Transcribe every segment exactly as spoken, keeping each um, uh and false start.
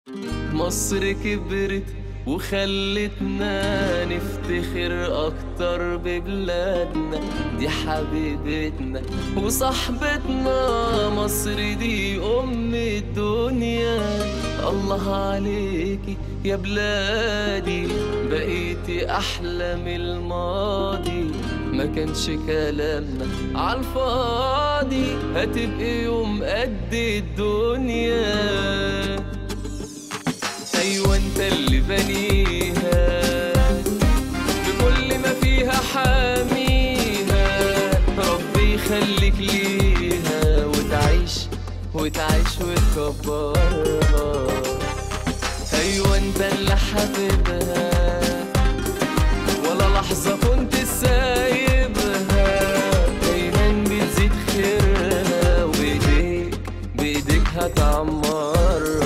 مصر كبرت وخلتنا نفتخر أكتر ببلادنا، دي حبيبتنا وصاحبتنا. مصر دي أم الدنيا، الله عليكي يا بلادي، بقيتي أحلى من الماضي. ما كانش كلامنا عالفاضي، هتبقي يوم قد الدنيا. أيوة انت اللي بنيها بكل ما فيها حاميها، ربي يخليك ليها وتعيش وتعيش وتكبرها. أيوة انت اللي حبيبها، ولا لحظة كنت سايبها، دايما بتزيد خيرها وبإيديك بإيديك هتعمرها.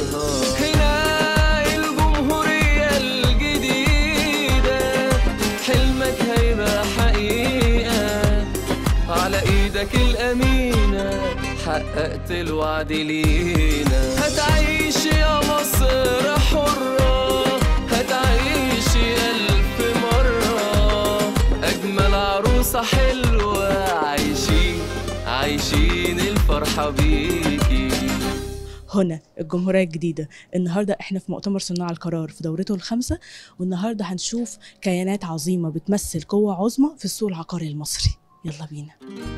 الأمينة حققت الوعد لينا، هتعيش يا مصر حرة، هتعيش ألف مرة، أجمل عروسة حلوة، عايشين عايشين الفرحة بيكي. هنا الجمهورية الجديدة. النهاردة احنا في مؤتمر صناع القرار في دورته الخامسة، والنهاردة هنشوف كيانات عظيمة بتمثل قوة عظمى في السوق العقاري المصري. يلا بينا.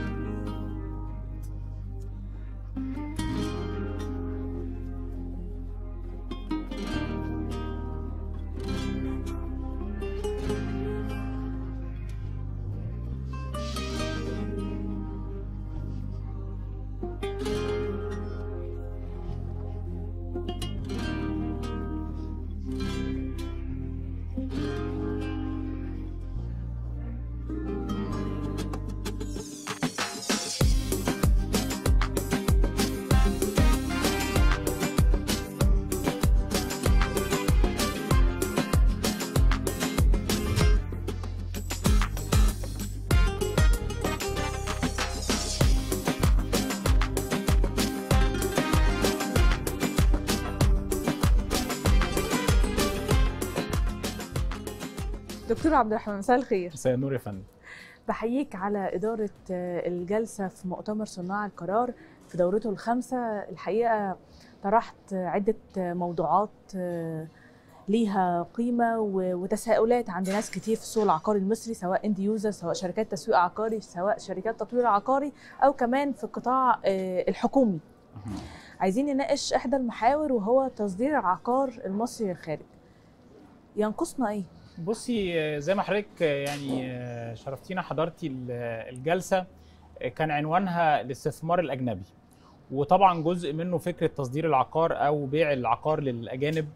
دكتور عبد الرحمن، مساء الخير. مساء النور يا فندم. بحييك على إدارة الجلسة في مؤتمر صناع القرار في دورته الخامسة. الحقيقة طرحت عدة موضوعات ليها قيمة وتساؤلات عند ناس كتير في السوق العقاري المصري، سواء اند يوزر، سواء شركات تسويق عقاري، سواء شركات تطوير عقاري، أو كمان في القطاع الحكومي. عايزين نناقش إحدى المحاور وهو تصدير العقار المصري للخارج. ينقصنا إيه؟ بصي، زي ما حضرتك يعني شرفتينا حضرتي الجلسه، كان عنوانها الاستثمار الاجنبي، وطبعا جزء منه فكره تصدير العقار او بيع العقار للاجانب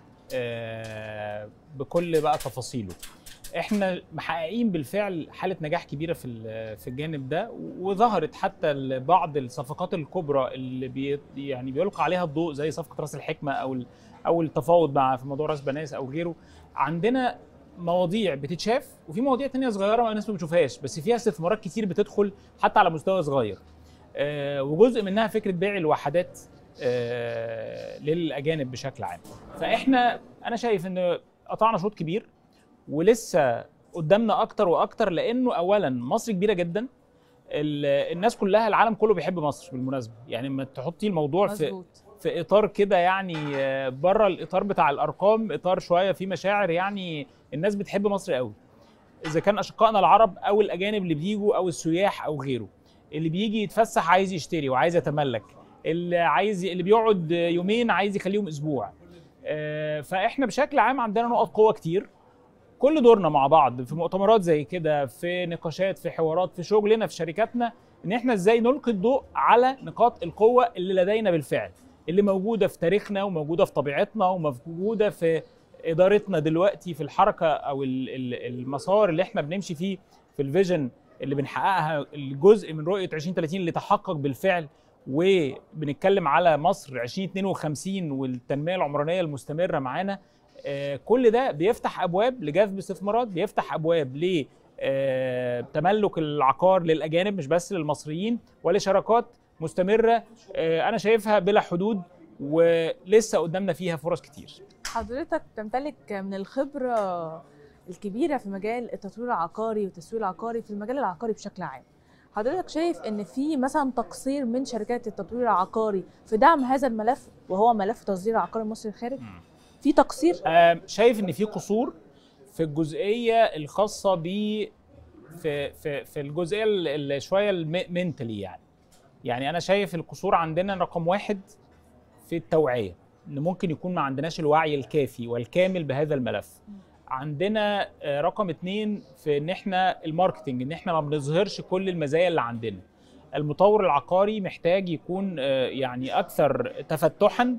بكل بقى تفاصيله. احنا محققين بالفعل حاله نجاح كبيره في في الجانب ده، وظهرت حتى بعض الصفقات الكبرى اللي بي يعني بيلقى عليها الضوء، زي صفقه راس الحكمه او او التفاوض مع في موضوع راس بناس او غيره. عندنا مواضيع بتتشاف، وفي مواضيع تانية صغيره ما الناس ما بتشوفهاش، بس فيها استثمارات كتير بتدخل حتى على مستوى صغير. آه وجزء منها فكره بيع الوحدات آه للاجانب بشكل عام. فاحنا انا شايف ان قطعنا شوط كبير ولسه قدامنا اكتر واكتر، لانه اولا مصر كبيره جدا، الناس كلها العالم كله بيحب مصر بالمناسبه. يعني لما تحطي الموضوع في في اطار كده يعني بره الاطار بتاع الارقام، اطار شويه فيه مشاعر، يعني الناس بتحب مصر قوي، اذا كان اشقائنا العرب او الاجانب اللي بيجوا او السياح او غيره. اللي بيجي يتفسح عايز يشتري وعايز يتملك، اللي عايز اللي بيقعد يومين عايز يخليهم اسبوع. فاحنا بشكل عام عندنا نقط قوه كتير. كل دورنا مع بعض في مؤتمرات زي كده، في نقاشات، في حوارات، في شغلنا، في شركاتنا، ان احنا ازاي نلقي الضوء على نقاط القوه اللي لدينا بالفعل، اللي موجوده في تاريخنا وموجوده في طبيعتنا وموجوده في ادارتنا دلوقتي، في الحركه او المسار اللي احنا بنمشي فيه، في الفيجن اللي بنحققها، الجزء من رؤيه عشرين ثلاثين اللي تحقق بالفعل. وبنتكلم على مصر عشرين اثنين وخمسين والتنميه العمرانيه المستمره معانا. كل ده بيفتح ابواب لجذب استثمارات، بيفتح ابواب لتملك العقار للاجانب مش بس للمصريين، ولشراكات مستمره انا شايفها بلا حدود ولسه قدامنا فيها فرص كتير. حضرتك تمتلك من الخبرة الكبيرة في مجال التطوير العقاري والتسويق العقاري في المجال العقاري بشكل عام. حضرتك شايف ان في مثلا تقصير من شركات التطوير العقاري في دعم هذا الملف وهو ملف تصدير العقار المصري الخارج؟ في تقصير؟ آه شايف ان في قصور في الجزئيه الخاصه ب في في في الجزئيه اللي شويه المنتلي يعني. يعني انا شايف القصور عندنا رقم واحد في التوعيه، ان ممكن يكون ما عندناش الوعي الكافي والكامل بهذا الملف. عندنا رقم اتنين في ان احنا الماركتنج، ان احنا ما بنظهرش كل المزايا اللي عندنا. المطور العقاري محتاج يكون يعني اكثر تفتحا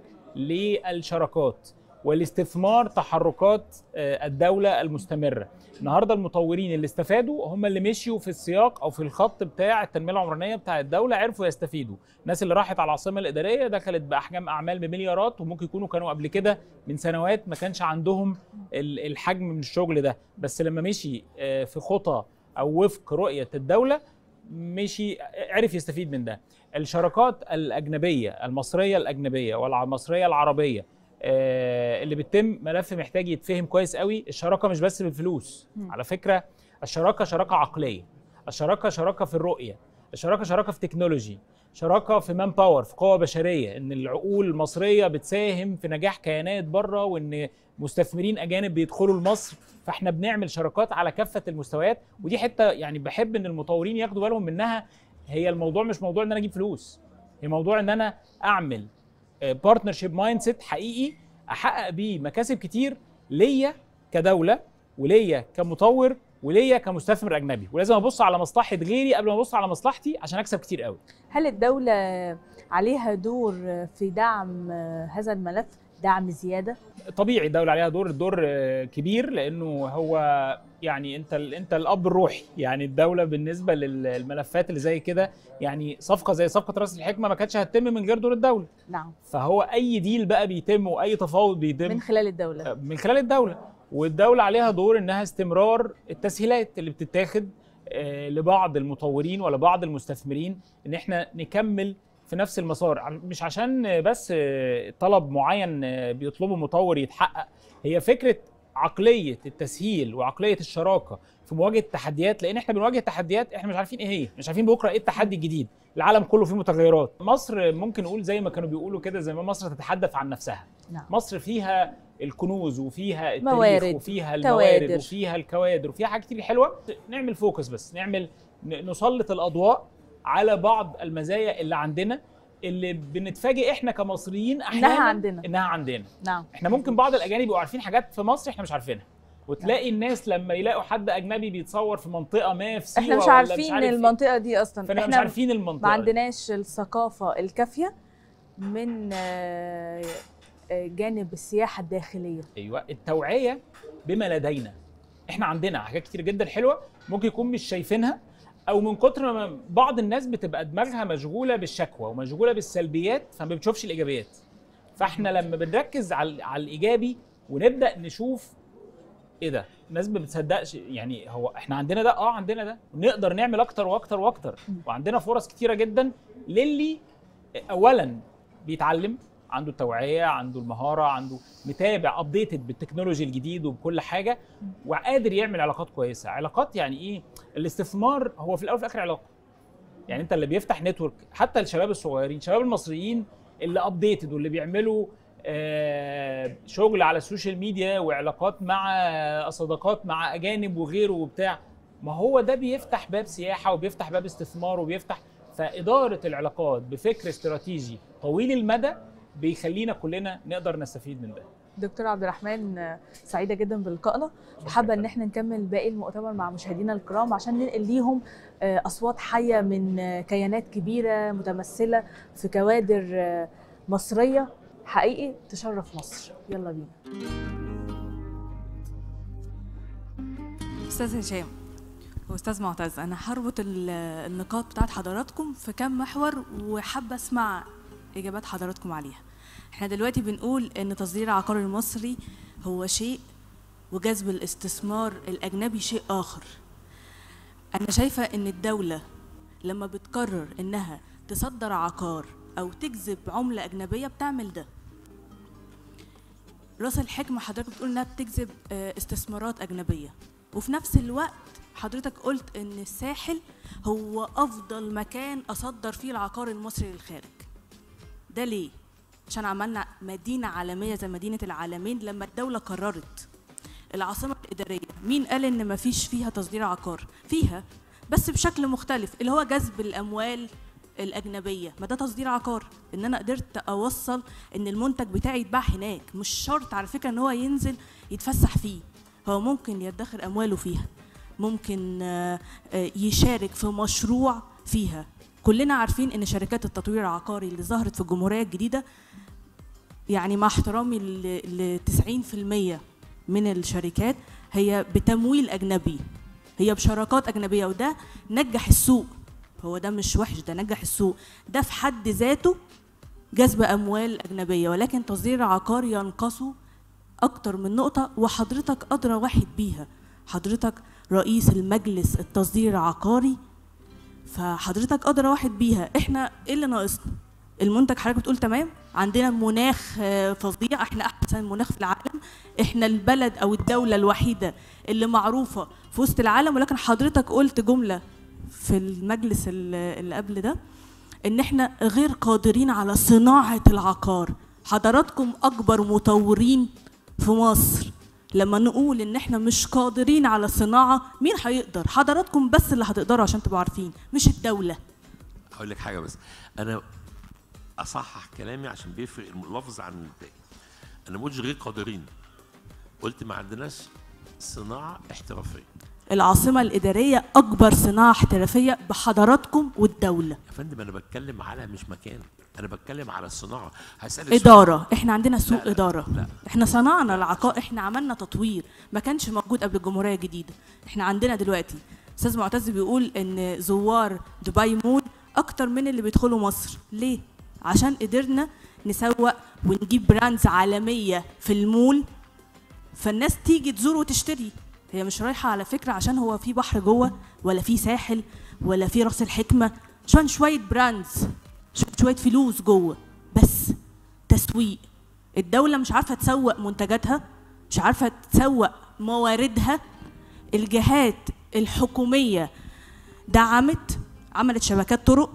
للشراكات والاستثمار، تحركات الدولة المستمرة. النهارده المطورين اللي استفادوا هم اللي مشيوا في السياق او في الخط بتاع التنمية العمرانية بتاع الدولة، عرفوا يستفيدوا. الناس اللي راحت على العاصمة الإدارية دخلت بأحجام أعمال بمليارات، وممكن يكونوا كانوا قبل كده من سنوات ما كانش عندهم الحجم من الشغل ده، بس لما مشي في خطى او وفق رؤية الدولة مشي عرف يستفيد من ده. الشراكات الأجنبية، المصرية الأجنبية والمصرية العربية اللي بتتم، ملف محتاج يتفهم كويس قوي. الشراكه مش بس بالفلوس، على فكره الشراكه شراكه عقليه، الشراكه شراكه في الرؤيه، الشراكه شراكه في تكنولوجي، شراكه في مان باور، في قوه بشريه، ان العقول المصريه بتساهم في نجاح كيانات بره، وان مستثمرين اجانب بيدخلوا لمصر، فاحنا بنعمل شراكات على كافه المستويات. ودي حته يعني بحب ان المطورين ياخدوا بالهم منها. هي الموضوع مش موضوع ان انا اجيب فلوس، هي موضوع ان انا اعمل بارتنرشيب مايند سيت حقيقي احقق بيه مكاسب كتير ليا كدوله وليا كمطور وليا كمستثمر اجنبي، ولازم ابص على مصلحه غيري قبل ما ابص على مصلحتي عشان اكسب كتير قوي. هل الدوله عليها دور في دعم هذا الملف، دعم زياده؟ طبيعي الدوله عليها دور، الدور كبير، لانه هو يعني انت انت الاب الروحي. يعني الدوله بالنسبه للملفات اللي زي كده، يعني صفقه زي صفقه راس الحكمه ما كانتش هتتم من غير دور الدوله. نعم. فهو اي ديل بقى بيتم واي تفاوض بيتم من خلال الدوله، من خلال الدوله. والدوله عليها دور انها استمرار التسهيلات اللي بتتاخد لبعض المطورين ولا بعض المستثمرين، ان احنا نكمل في نفس المسار، مش عشان بس طلب معين بيطلبه مطور يتحقق. هي فكره عقليه التسهيل وعقليه الشراكه في مواجهه التحديات، لان احنا بنواجه تحديات احنا مش عارفين ايه هي، مش عارفين بكره ايه التحدي الجديد. العالم كله فيه متغيرات. مصر ممكن نقول زي ما كانوا بيقولوا كده، زي ما مصر تتحدث عن نفسها. نعم. مصر فيها الكنوز وفيها التاريخ موارد، وفيها الموارد كوادر. وفيها الكوادر وفيها حاجات كتير حلوه. نعمل فوكس بس، نعمل نسلط الاضواء على بعض المزايا اللي عندنا، اللي بنتفاجئ احنا كمصريين احيانا انها عندنا انها عندنا. نعم. احنا ممكن بعض الاجانب يبقوا عارفين حاجات في مصر احنا مش عارفينها، وتلاقي نعم. الناس لما يلاقوا حد اجنبي بيتصور في منطقه ما في سيوه، احنا مش عارفين مش عارف المنطقه دي اصلا، احنا مش عارفين المنطقه، ما عندناش الثقافه الكافيه من جانب السياحه الداخليه. ايوه، التوعيه بما لدينا. احنا عندنا حاجات كتير جدا حلوه ممكن يكون مش شايفينها، او من كتر ما بعض الناس بتبقى دماغها مشغوله بالشكوى ومشغوله بالسلبيات فما بتشوفش الايجابيات. فاحنا لما بنركز على على الايجابي ونبدا نشوف ايه ده، الناس ما بتصدقش. يعني هو احنا عندنا ده، اه عندنا ده، نقدر نعمل اكتر واكتر واكتر، وعندنا فرص كتيره جدا للي اولا بيتعلم، عنده التوعيه، عنده المهاره، عنده متابع ابديتد بالتكنولوجي الجديد وبكل حاجه، وقادر يعمل علاقات كويسه. علاقات يعني ايه؟ الاستثمار هو في الاول وفي الاخر علاقه. يعني انت اللي بيفتح نتورك، حتى الشباب الصغيرين، الشباب المصريين اللي ابديتد واللي بيعملوا آه شغل على السوشيال ميديا وعلاقات مع صداقات مع اجانب وغيره وبتاع، ما هو ده بيفتح باب سياحه وبيفتح باب استثمار وبيفتح. فاداره العلاقات بفكر استراتيجي طويل المدى بيخلينا كلنا نقدر نستفيد من ده. دكتور عبد الرحمن، سعيده جدا بلقائنا، وحابه ان احنا نكمل باقي المؤتمر مع مشاهدينا الكرام عشان ننقل ليهم اصوات حيه من كيانات كبيره متمثله في كوادر مصريه حقيقي تشرف مصر. يلا بينا. استاذ هشام واستاذ معتز، انا هربط النقاط بتاعت حضراتكم في كام محور وحابه اسمع اجابات حضراتكم عليها. احنا دلوقتي بنقول ان تصدير العقار المصري هو شيء وجذب الاستثمار الاجنبي شيء اخر. انا شايفه ان الدوله لما بتقرر انها تصدر عقار او تجذب عمله اجنبيه بتعمل ده. راس الحكمه حضرتك بتقول انها بتجذب استثمارات اجنبيه، وفي نفس الوقت حضرتك قلت ان الساحل هو افضل مكان اصدر فيه العقار المصري للخارج. ده ليه؟ عشان عملنا مدينه عالميه زي مدينه العالمين. لما الدوله قررت العاصمه الاداريه، مين قال ان مفيش فيها تصدير عقار؟ فيها، بس بشكل مختلف، اللي هو جذب الاموال الاجنبيه. ما ده تصدير عقار، ان انا قدرت اوصل ان المنتج بتاعي يتباع هناك. مش شرط على فكره ان هو ينزل يتفسح فيه، هو ممكن يدخر امواله فيها، ممكن يشارك في مشروع فيها. كلنا عارفين ان شركات التطوير العقاري اللي ظهرت في الجمهوريه الجديده، يعني مع احترامي ل تسعين في المية من الشركات هي بتمويل اجنبي، هي بشراكات اجنبيه، وده نجح السوق. هو ده مش وحش، ده نجح السوق، ده في حد ذاته جذب اموال اجنبيه. ولكن تصدير العقار ينقصه اكتر من نقطه، وحضرتك ادرى واحد بيها، حضرتك رئيس المجلس التصدير العقاري، فحضرتك ادرى واحد بيها. احنا ايه اللي ناقصنا؟ المنتج حضرتك بتقول تمام، عندنا مناخ فظيع، احنا احسن مناخ في العالم، احنا البلد او الدوله الوحيده اللي معروفه في وسط العالم. ولكن حضرتك قلت جمله في المجلس اللي قبل ده ان احنا غير قادرين على صناعه العقار. حضراتكم اكبر مطورين في مصر، لما نقول ان احنا مش قادرين على الصناعه، مين هيقدر؟ حضراتكم بس اللي هتقدروا، عشان تبقوا عارفين، مش الدوله. هقول لك حاجه بس، انا اصحح كلامي عشان بيفرق اللفظ عن الباقي. انا ما قلتش غير قادرين، قلت ما عندناش صناعه احترافيه. العاصمه الاداريه اكبر صناعه احترافيه بحضراتكم والدوله. يا فندم انا بتكلم على مش مكان، انا بتكلم على الصناعه. هسألك اداره سؤال. احنا عندنا سوق لا لا اداره لا. احنا صنعنا العقار، احنا عملنا تطوير ما كانش موجود قبل الجمهوريه الجديده. احنا عندنا دلوقتي استاذ معتز بيقول ان زوار دبي مول اكتر من اللي بيدخلوا مصر. ليه؟ عشان قدرنا نسوق ونجيب براندز عالميه في المول، فالناس تيجي تزور وتشتري. هي مش رايحه على فكره عشان هو في بحر جوه، ولا في ساحل، ولا في راس الحكمه، عشان شويه براندز، شويه فلوس جوه. بس تسويق، الدوله مش عارفه تسوق منتجاتها، مش عارفه تسوق مواردها. الجهات الحكوميه دعمت، عملت شبكات طرق،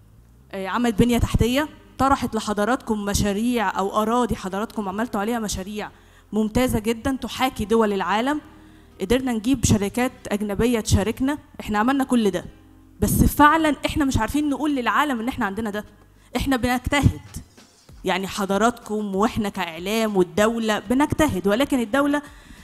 عملت بنيه تحتيه، طرحت لحضراتكم مشاريع او اراضي حضراتكم عملتوا عليها مشاريع ممتازه جدا تحاكي دول العالم. قدرنا نجيب شركات اجنبيه تشاركنا، احنا عملنا كل ده، بس فعلا احنا مش عارفين نقول للعالم ان احنا عندنا ده. احنا بنجتهد، يعني حضراتكم واحنا كاعلام والدوله بنجتهد، ولكن الدوله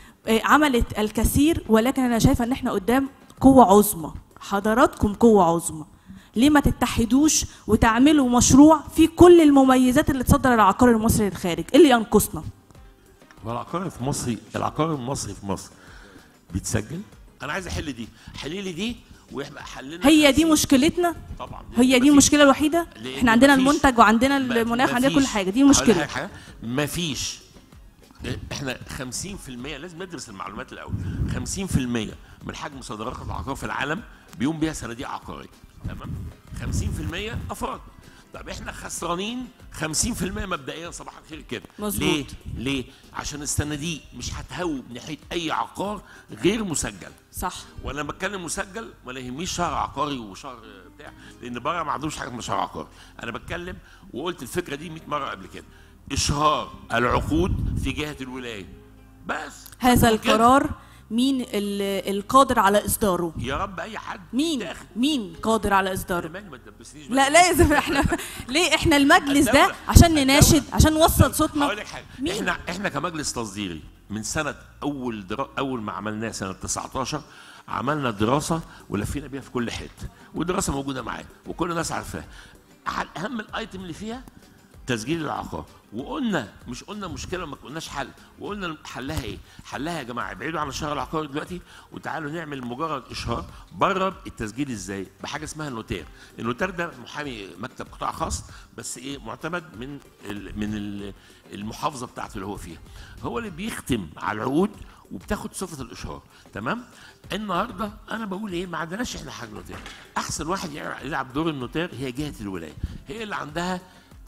عملت الكثير، ولكن انا شايفه ان احنا قدام قوه عظمى. حضراتكم قوه عظمى، ليه ما تتحدوش وتعملوا مشروع فيه كل المميزات اللي تصدر العقار المصري للخارج؟ ايه اللي ينقصنا؟ والعقار في مصر، العقار المصري في مصر بيتسجل. انا عايز احل دي، حلي لي دي واحنا حللنا. هي دي مشكلتنا طبعا، هي دي المشكله الوحيده. احنا عندنا المنتج وعندنا المناخ، عندنا كل حاجه، دي المشكله. مفيش، احنا خمسين في المية لازم ندرس المعلومات الاول. خمسين في المية من حجم صادرات العقار في العالم بيقوم بيها صناديق عقاريه، تمام؟ خمسين في المية افراد. طب احنا خسرانين خمسين في المية مبدئيا، صباح الخير كده. مظبوط. ليه؟ ليه؟ عشان الصناديق مش هتهوب ناحيه اي عقار غير مسجل. صح. وانا بتكلم مسجل ولا يهمنيش شهر عقاري وشهر بتاع، لان بره ما عندهمش حاجه اسمها شهر عقاري. انا بتكلم وقلت الفكره دي مية مره قبل كده، اشهار العقود في جهه الولايه بس. هذا القرار مين القادر على اصداره؟ يا رب اي حد. مين داخل. مين قادر على اصداره؟ ما تدبسنيش. لا لازم احنا ليه احنا المجلس ده عشان نناشد، عشان نوصل صوتنا. هقول لك حاجه، احنا احنا كمجلس تصديري من سنه اول درا... اول ما عملناه سنه تسعتاشر عملنا دراسه ولفينا بيها في كل حته، والدراسه موجوده معايا وكل الناس عارفاها. اهم الايتم اللي فيها تسجيل العقار، وقلنا مش قلنا مشكله ما قلناش حل، وقلنا حلها ايه؟ حلها يا جماعه ابعدوا عن الشهر العقاري دلوقتي وتعالوا نعمل مجرد اشهار بره التسجيل. ازاي؟ بحاجه اسمها النوتير. النوتير ده محامي مكتب قطاع خاص، بس ايه، معتمد من ال من ال المحافظه بتاعته اللي هو فيها، هو اللي بيختم على العقود وبتاخد صفه الاشهار، تمام؟ النهارده انا بقول ايه، ما عندناش احنا حاجه نوتير. احسن واحد يلعب دور النوتير هي جهه الولايه، هي اللي عندها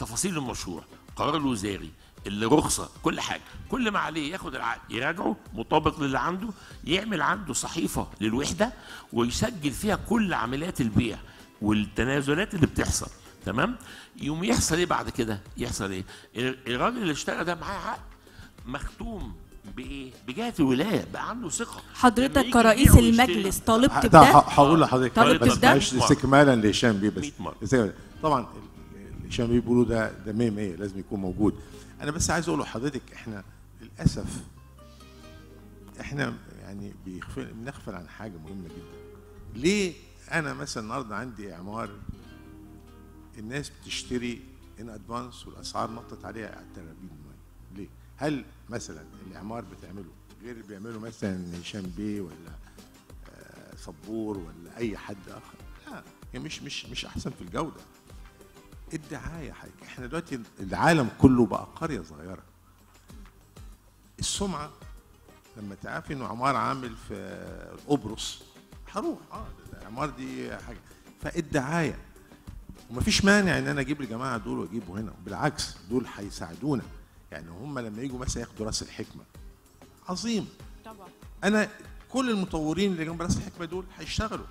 تفاصيل المشروع، قرار الوزاري، اللي رخصه، كل حاجه، كل ما عليه ياخد العقد يراجعه مطابق للي عنده، يعمل عنده صحيفه للوحده ويسجل فيها كل عمليات البيع والتنازلات اللي بتحصل. تمام؟ يوم يحصل ايه بعد كده؟ يحصل ايه؟ الراجل اللي اشترى ده معاه عقد مختوم بايه؟ بجهه الولايه، بقى عنده ثقه. حضرتك كرئيس المجلس طالبت بده؟ هقول لحضرتك طالبت بس بده؟ معلش استكمالا لهشام بيه بس. مية مرة. طبعا اللي هشام بيه بيقولوا ده ده مية مية لازم يكون موجود. انا بس عايز اقول لحضرتك احنا للاسف احنا يعني بنغفل عن حاجه مهمه جدا. ليه انا مثلا النهارده عندي اعمار الناس بتشتري ان ادفانس والاسعار نطت عليها على الترابين؟ ليه؟ هل مثلا الاعمار بتعمله غير اللي بيعمله مثلا هشام بيه ولا آه صبور ولا اي حد اخر؟ لا، هي مش مش مش احسن في الجوده. الدعايه حضرتك، احنا دلوقتي العالم كله بقى قريه صغيره. السمعه لما تعرفي انه عمار عامل في قبرص هروح اه العمار دي حاجه. فالدعايه ومفيش مانع ان انا اجيب الجماعه دول واجيبه هنا، بالعكس دول هيساعدونا. يعني هم لما يجوا مثلا ياخدوا راس الحكمه عظيم طبعا. انا كل المطورين اللي جنب راس الحكمه دول هيشتغلوا،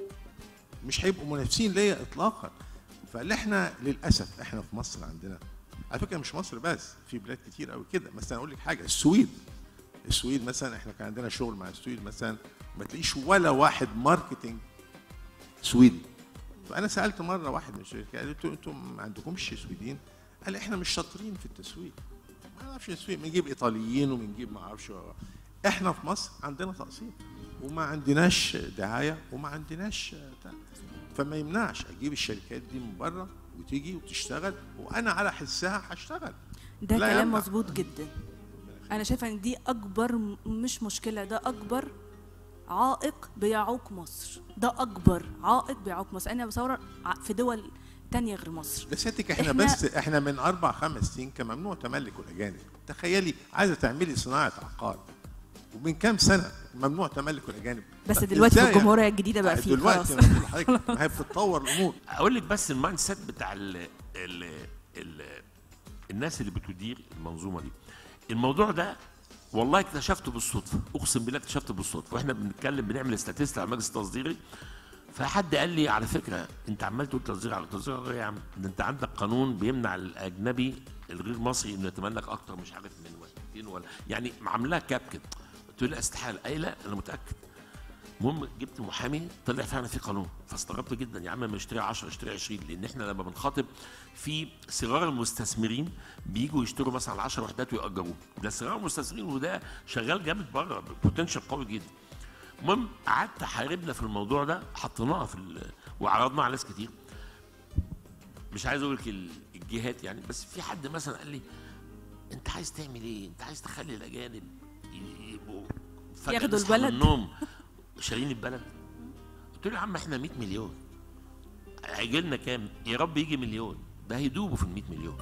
مش هيبقوا منافسين ليا اطلاقا. فاللي احنا للاسف احنا في مصر عندنا، على فكره مش مصر بس، في بلاد كتير قوي كده. مثلا اقول لك حاجه، السويد السويد مثلا احنا كان عندنا شغل مع السويد مثلا، ما تلاقيش ولا واحد ماركتنج سويدي. فانا سالت مره واحد من الشركات، قلت له انتم ما عندكمش سويديين؟ قال احنا مش شاطرين في التسويق، ما نعرفش نسويق، بنجيب ايطاليين وبنجيب ما اعرفش. احنا في مصر عندنا تقسيط وما عندناش دعايه وما عندناش بتاع. فما يمنعش اجيب الشركات دي من بره وتيجي وتشتغل وانا على حسها هشتغل. ده كلام مظبوط جدا. انا شايفه ان دي اكبر مش مشكله، ده اكبر عائق بيعوق مصر، ده اكبر عائق بيعوق مصر. انا بصور في دول تانية غير مصر. بس احنا, احنا بس احنا من اربع خمس سنين كان ممنوع تملك الاجانب. تخيلي عايزه تعملي صناعه عقار ومن كام سنه ممنوع تملك الاجانب. بس دلوقتي في الجمهوريه الجديده بقى فيه خلاص. دلوقتي هي بتتطور الامور. اقول لك بس المايند سيت بتاع ال ال ال الناس اللي بتدير المنظومه دي. الموضوع ده والله اكتشفته بالصدفه، اقسم بالله اكتشفته بالصدفه، واحنا بنتكلم بنعمل استاتستيك على المجلس التصديري، فحد قال لي على فكره انت عمال تقول تصدير على تصدير يا عم، ده انت عندك قانون بيمنع الاجنبي الغير مصري انه يتملك اكتر مش عارف من وقتين ولا يعني عاملاها كاب كده. قلت له لا استحاله. اي لا انا متاكد. المهم جبت محامي طلع فعلا في قانون، فاستغربت جدا يا عم ما اشتري عشرة اشتري عشرين، لان احنا لما بنخاطب في صغار المستثمرين بيجوا يشتروا مثلا عشر وحدات ويأجروه، ده صغار المستثمرين وده شغال جامد بره بوتنشال قوي جدا. المهم قعدت حاربنا في الموضوع ده، حطيناها في وعرضناه على ناس كتير. مش عايز اقول لك الجهات يعني، بس في حد مثلا قال لي انت عايز تعمل ايه؟ انت عايز تخلي الاجانب يبقوا ياخدوا البلد النوم شارين البلد؟ قلت له يا عم احنا مية مليون، هيجي لنا كام؟ يا رب يجي مليون، ده هيدوبوا في ال مية مليون.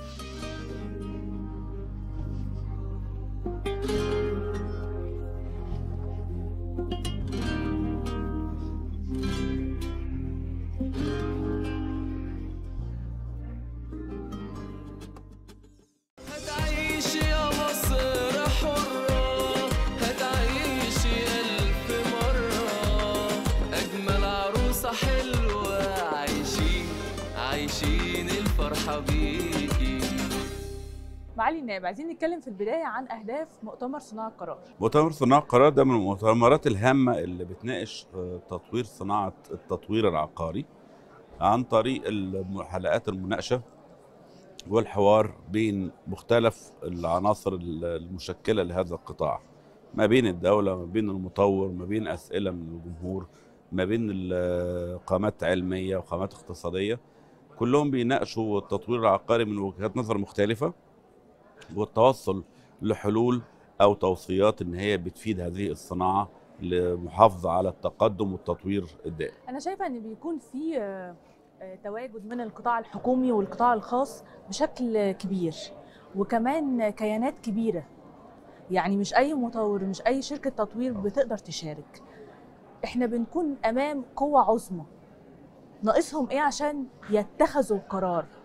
هتعيش يا مصر حرة، هتعيش ألف مرة، أجمل عروسة حلوة عايشين عايشين الفرحة بيكي. معالي النائب، عايزين نتكلم في البدايه عن اهداف مؤتمر صناع القرار. مؤتمر صناع القرار ده من المؤتمرات الهامه اللي بتناقش تطوير صناعه التطوير العقاري عن طريق حلقات المناقشه والحوار بين مختلف العناصر المشكله لهذا القطاع، ما بين الدوله، ما بين المطور، ما بين اسئله من الجمهور، ما بين قامات علميه وقامات اقتصاديه، كلهم بيناقشوا التطوير العقاري من وجهات نظر مختلفه والتوصل لحلول او توصيات ان هي بتفيد هذه الصناعه للمحافظه على التقدم والتطوير الدائم. انا شايفه ان بيكون في تواجد من القطاع الحكومي والقطاع الخاص بشكل كبير، وكمان كيانات كبيره، يعني مش اي مطور مش اي شركه تطوير بتقدر تشارك. احنا بنكون امام قوه عظمى، ناقصهم ايه عشان يتخذوا القرار؟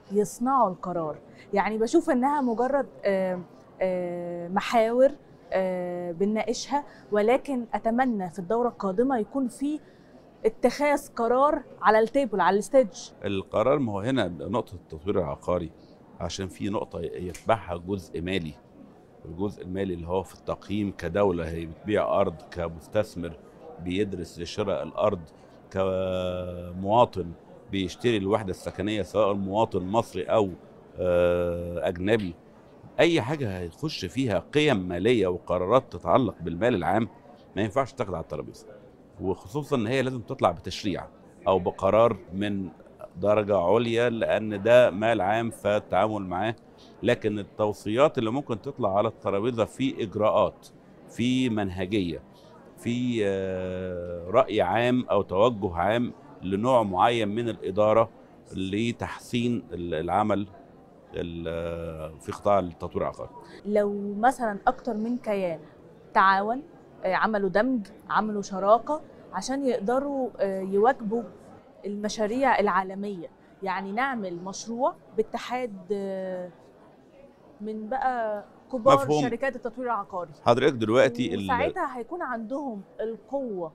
يصنعوا القرار. يعني بشوف انها مجرد آه، آه، محاور آه، بنناقشها، ولكن اتمنى في الدوره القادمه يكون في اتخاذ قرار على التيبل، على الستيج. القرار ما هو هنا نقطة التطوير العقاري، عشان في نقطة يتبعها جزء مالي. الجزء المالي اللي هو في التقييم كدولة، هي بتبيع أرض، كمستثمر بيدرس لشراء الأرض، كمواطن بيشتري الوحدة السكنية سواء المواطن مصري أو أجنبي. أي حاجة هيخش فيها قيم مالية وقرارات تتعلق بالمال العام ما ينفعش تاخد على الترابيزة، وخصوصا ان هي لازم تطلع بتشريع او بقرار من درجه عليا، لان ده مال عام فالتعامل معاه. لكن التوصيات اللي ممكن تطلع على الترابيزه في اجراءات، في منهجيه، في راي عام او توجه عام لنوع معين من الاداره لتحسين العمل في قطاع التطوير العقاري. لو مثلا اكتر من كيان تعاون، عملوا دمج، عملوا شراكه عشان يقدروا يواكبوا المشاريع العالميه، يعني نعمل مشروع باتحاد من بقى كبار مفهوم. شركات التطوير العقاري. حضرتك دلوقتي وساعتها هيكون عندهم القوه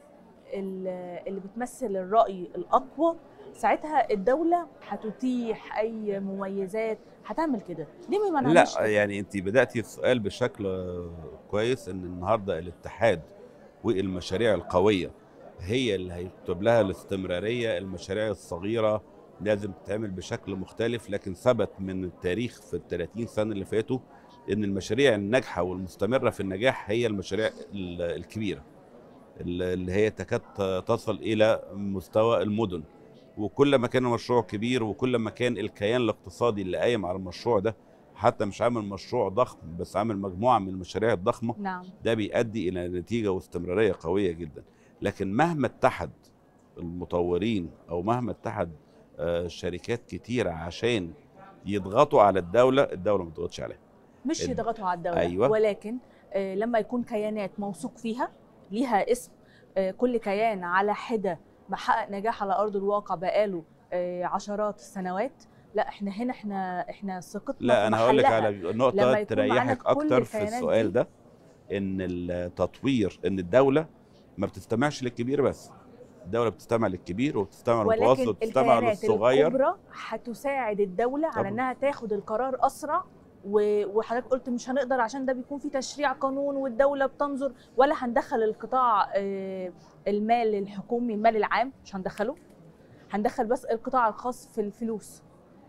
اللي بتمثل الراي الاقوى. ساعتها الدوله هتتيح اي مميزات، هتعمل كده. ليه ما نعملش؟ لا يعني انت بداتي السؤال بشكل كويس، ان النهارده الاتحاد والمشاريع القويه هي اللي هيكتب لها الاستمراريه. المشاريع الصغيره لازم تتعمل بشكل مختلف، لكن ثبت من التاريخ في الثلاثين سنه اللي فاتوا ان المشاريع الناجحه والمستمره في النجاح هي المشاريع الكبيره اللي هي تكاد تصل الى مستوى المدن. وكل ما كان المشروع كبير وكل ما كان الكيان الاقتصادي اللي قايم على المشروع ده حتى مش عامل مشروع ضخم بس عامل مجموعه من المشاريع الضخمه، نعم. ده بيؤدي الى نتيجه واستمراريه قويه جدا. لكن مهما اتحد المطورين او مهما اتحد شركات كتيره عشان يضغطوا على الدوله، الدوله ما تضغطش عليها. مش يضغطوا على الدوله، أيوة. ولكن لما يكون كيانات موثوق فيها، ليها اسم، كل كيان على حده محقق نجاح على ارض الواقع بقاله عشرات السنوات، لا احنا هنا احنا احنا ثقتنا. لا انا هقول لك على نقطه تريحك اكتر في السؤال ده، ان التطوير ان الدوله ما بتستمعش للكبير بس، الدوله بتستمع للكبير وبتستمع للمتوسط وبتستمع للصغير. الكبرى هتساعد الدوله على طبعا. انها تاخد القرار اسرع. وحضرتك قلت مش هنقدر عشان ده بيكون في تشريع قانون والدوله بتنظر، ولا هندخل القطاع المال الحكومي، المال العام مش هندخله، هندخل بس القطاع الخاص في الفلوس.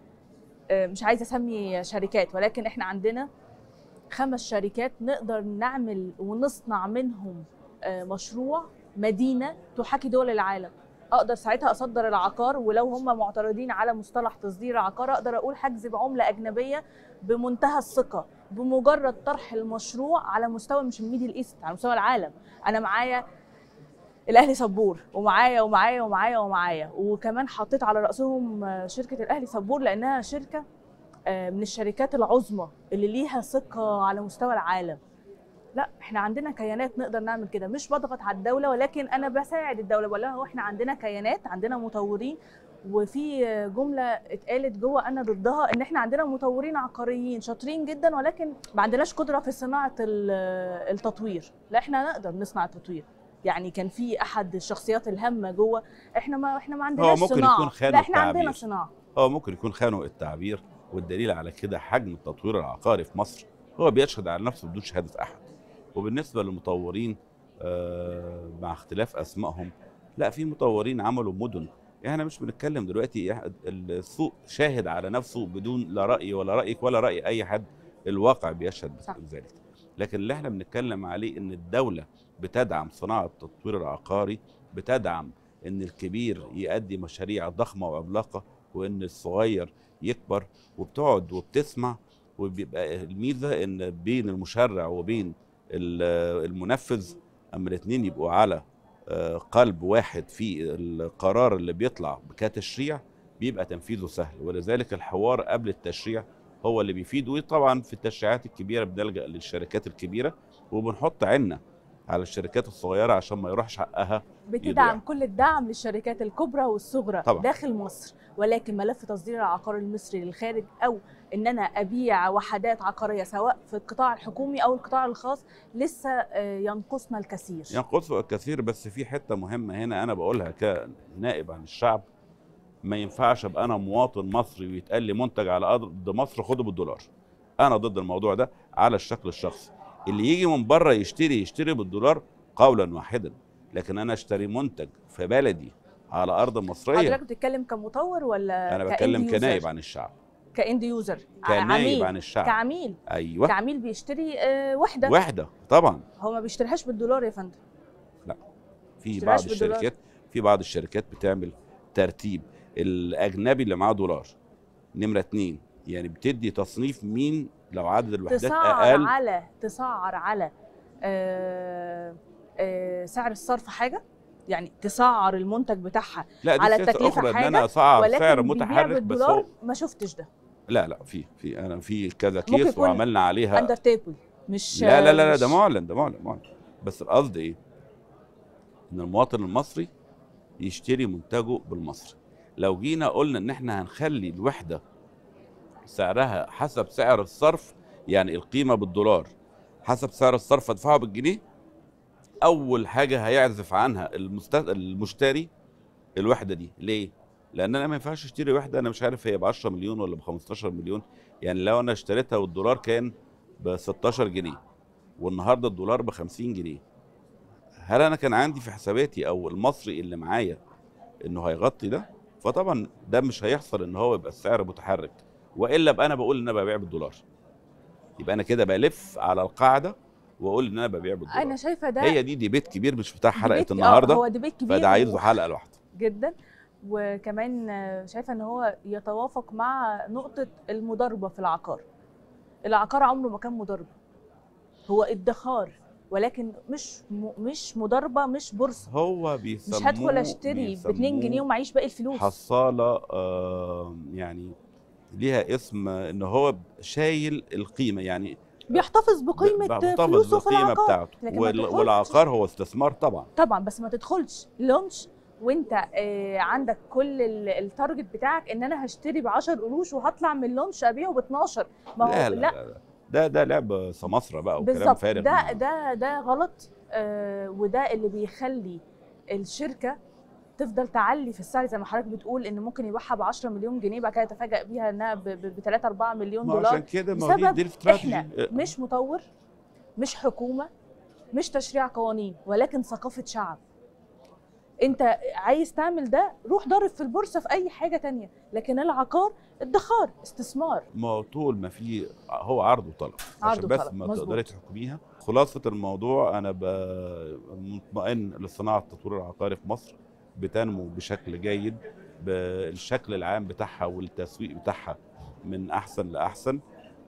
مش عايزه اسمي شركات، ولكن احنا عندنا خمس شركات نقدر نعمل ونصنع منهم مشروع مدينه تحاكي دول العالم. اقدر ساعتها اصدر العقار، ولو هم معترضين على مصطلح تصدير العقار اقدر اقول حجز بعمله اجنبيه بمنتهى الثقه بمجرد طرح المشروع على مستوى مش الميدل ايست، على مستوى العالم. انا معايا الاهلي صبور ومعايا ومعايا ومعايا ومعايا وكمان حطيت على راسهم شركه الاهلي صبور لانها شركه من الشركات العظمى اللي ليها ثقه على مستوى العالم. لا احنا عندنا كيانات نقدر نعمل كده، مش بضغط على الدوله، ولكن انا بساعد الدوله، بقول لها هو احنا عندنا كيانات، عندنا مطورين. وفي جمله اتقالت جوه انا ضدها، ان احنا عندنا مطورين عقاريين شاطرين جدا ولكن ما عندناش قدره في صناعه التطوير. لا احنا نقدر نصنع التطوير. يعني كان في احد الشخصيات الهامه جوه، احنا ما احنا ما عندناش صناعه. هو ممكن يكون خانوا لا احنا التعبير. عندنا صناعه. هو ممكن يكون خانوا التعبير، والدليل على كده حجم التطوير العقاري في مصر هو بيشهد على نفسه بدون شهاده احد. وبالنسبه للمطورين مع اختلاف اسمائهم، لا في مطورين عملوا مدن. احنا مش بنتكلم دلوقتي، السوق شاهد على نفسه بدون لا راي ولا رايك ولا راي اي حد، الواقع بيشهد بذلك. لكن اللي احنا بنتكلم عليه ان الدوله بتدعم صناعه التطوير العقاري، بتدعم ان الكبير يؤدي مشاريع ضخمه وعملاقه وان الصغير يكبر، وبتقعد وبتسمع. وبيبقى الميزه ان بين المشرع وبين المنفذ اما الاثنين يبقوا على قلب واحد في القرار اللي بيطلع كتشريع، بيبقى تنفيذه سهل. ولذلك الحوار قبل التشريع هو اللي بيفيد. وطبعا في التشريعات الكبيره بنلجأ للشركات الكبيره وبنحط عنا على الشركات الصغيره عشان ما يروحش حقها بتدعم يضيع. كل الدعم للشركات الكبرى والصغرى طبعا. داخل مصر، ولكن ملف تصدير العقار المصري للخارج او ان انا ابيع وحدات عقاريه سواء في القطاع الحكومي او القطاع الخاص لسه آه، ينقصنا الكثير. ينقصه الكثير، بس في حته مهمه هنا انا بقولها كنائب عن الشعب. ما ينفعش ابقى انا مواطن مصري ويتقال لي منتج على ارض مصر خده بالدولار. انا ضد الموضوع ده على الشكل الشخصي. اللي يجي من بره يشتري يشتري بالدولار قولا واحدا، لكن انا اشتري منتج في بلدي على ارض مصريه. حضرتك بتتكلم كمطور ولا انا كإند بتكلم يوزر؟ كنائب عن الشعب، كاند يوزر، كنائب عميل. عن الشعب، كعميل ايوه كعميل بيشتري آه، وحده وحده طبعا. هو ما بيشتريهاش بالدولار يا فندم. في اشتراش بعض بالدولار. الشركات في بعض الشركات بتعمل ترتيب الاجنبي اللي معاه دولار نمره اتنين، يعني بتدي تصنيف مين لو عدد الوحدات تسعر اقل. على تسعر على آه، آه، سعر الصرف حاجه، يعني تسعر المنتج بتاعها لا دي على سياسة التكلفة أخرى، ان حاجة، انا اسعر ولكن سعر بيبيع متحرك. بس بالدولار هو ما شفتش ده. لا لا في في انا في كذا ممكن كيس يكون وعملنا عليها. اندر تيبل مش لا لا لا, لا مش ده معلن ده معلن معلن. بس القصد ايه؟ ان المواطن المصري يشتري منتجه بالمصري. لو جينا قلنا ان احنا هنخلي الوحده سعرها حسب سعر الصرف، يعني القيمه بالدولار حسب سعر الصرف ادفعه بالجنيه، اول حاجه هيعزف عنها المست... المشتري الوحده دي. ليه؟ لان انا ما ينفعش اشتري وحده انا مش عارف هي ب عشرة مليون ولا ب خمستاشر مليون. يعني لو انا اشتريتها والدولار كان ب ستاشر جنيه والنهارده الدولار ب خمسين جنيه، هل انا كان عندي في حساباتي او المصري اللي معايا انه هيغطي ده؟ فطبعا ده مش هيحصل ان هو يبقى السعر متحرك، والا ابقى انا بقول ان انا ببيع بالدولار. يبقى انا كده بلف على القاعده واقول ان انا ببيع بالدولار. انا شايفه ده هي دي ديبيت كبير مش بتاع حلقه ديبيت- آه، النهارده، هو ديبيت كبير فده عايزه و- حلقه لوحده. جدا. وكمان آه، شايفه ان هو يتوافق مع نقطه المضاربه في العقار. العقار عمره ما كان مضاربه، هو ادخار، ولكن مش م... مش مضاربه، مش بورصه. هو مش بيسموه هدخل اشتري ب اتنين جنيه ومعيش باقي الفلوس. حصاله آه يعني ليها اسم ان هو شايل القيمه، يعني بيحتفظ بقيمه بيحتفظ فلوسه في بالقيمه العقار بتاعته. لكن ما وال- تدخلش- والعقار هو استثمار طبعا. طبعا، بس ما تدخلش لونش وانت آه عندك كل ال- التارجت بتاعك ان انا هشتري ب عشرة قروش وهطلع من اللونش ابيعه ب اتناشر. ما هو لا لا, لا, لا. ده ده لعب سماسره بقى وكلام بالظبط. فارغ. ده ما- ده ده غلط. آه وده اللي بيخلي الشركه تفضل تعلي في السعر زي ما حضرتك بتقول، ان ممكن يبيعها ب عشرة مليون جنيه بعد كده يتفاجئ بيها انها ب تلاتة اربعة مليون ما دولار. عشان كده ما هو دي, بسبب دي الاستراتيجي. احنا مش مطور، مش حكومه، مش تشريع قوانين، ولكن ثقافه شعب. انت عايز تعمل ده روح ضارب في البورصه في اي حاجه تانية، لكن العقار ادخار، استثمار. ما هو طول ما في هو عرض وطلب عرض عشان بس وطلب، ما مظبوط. تقدري تحكميها. خلاصه الموضوع انا ب- مطمئن لصناعه التطوير العقاري في مصر بتنمو بشكل جيد، بالشكل العام بتاعها والتسويق بتاعها من احسن لاحسن.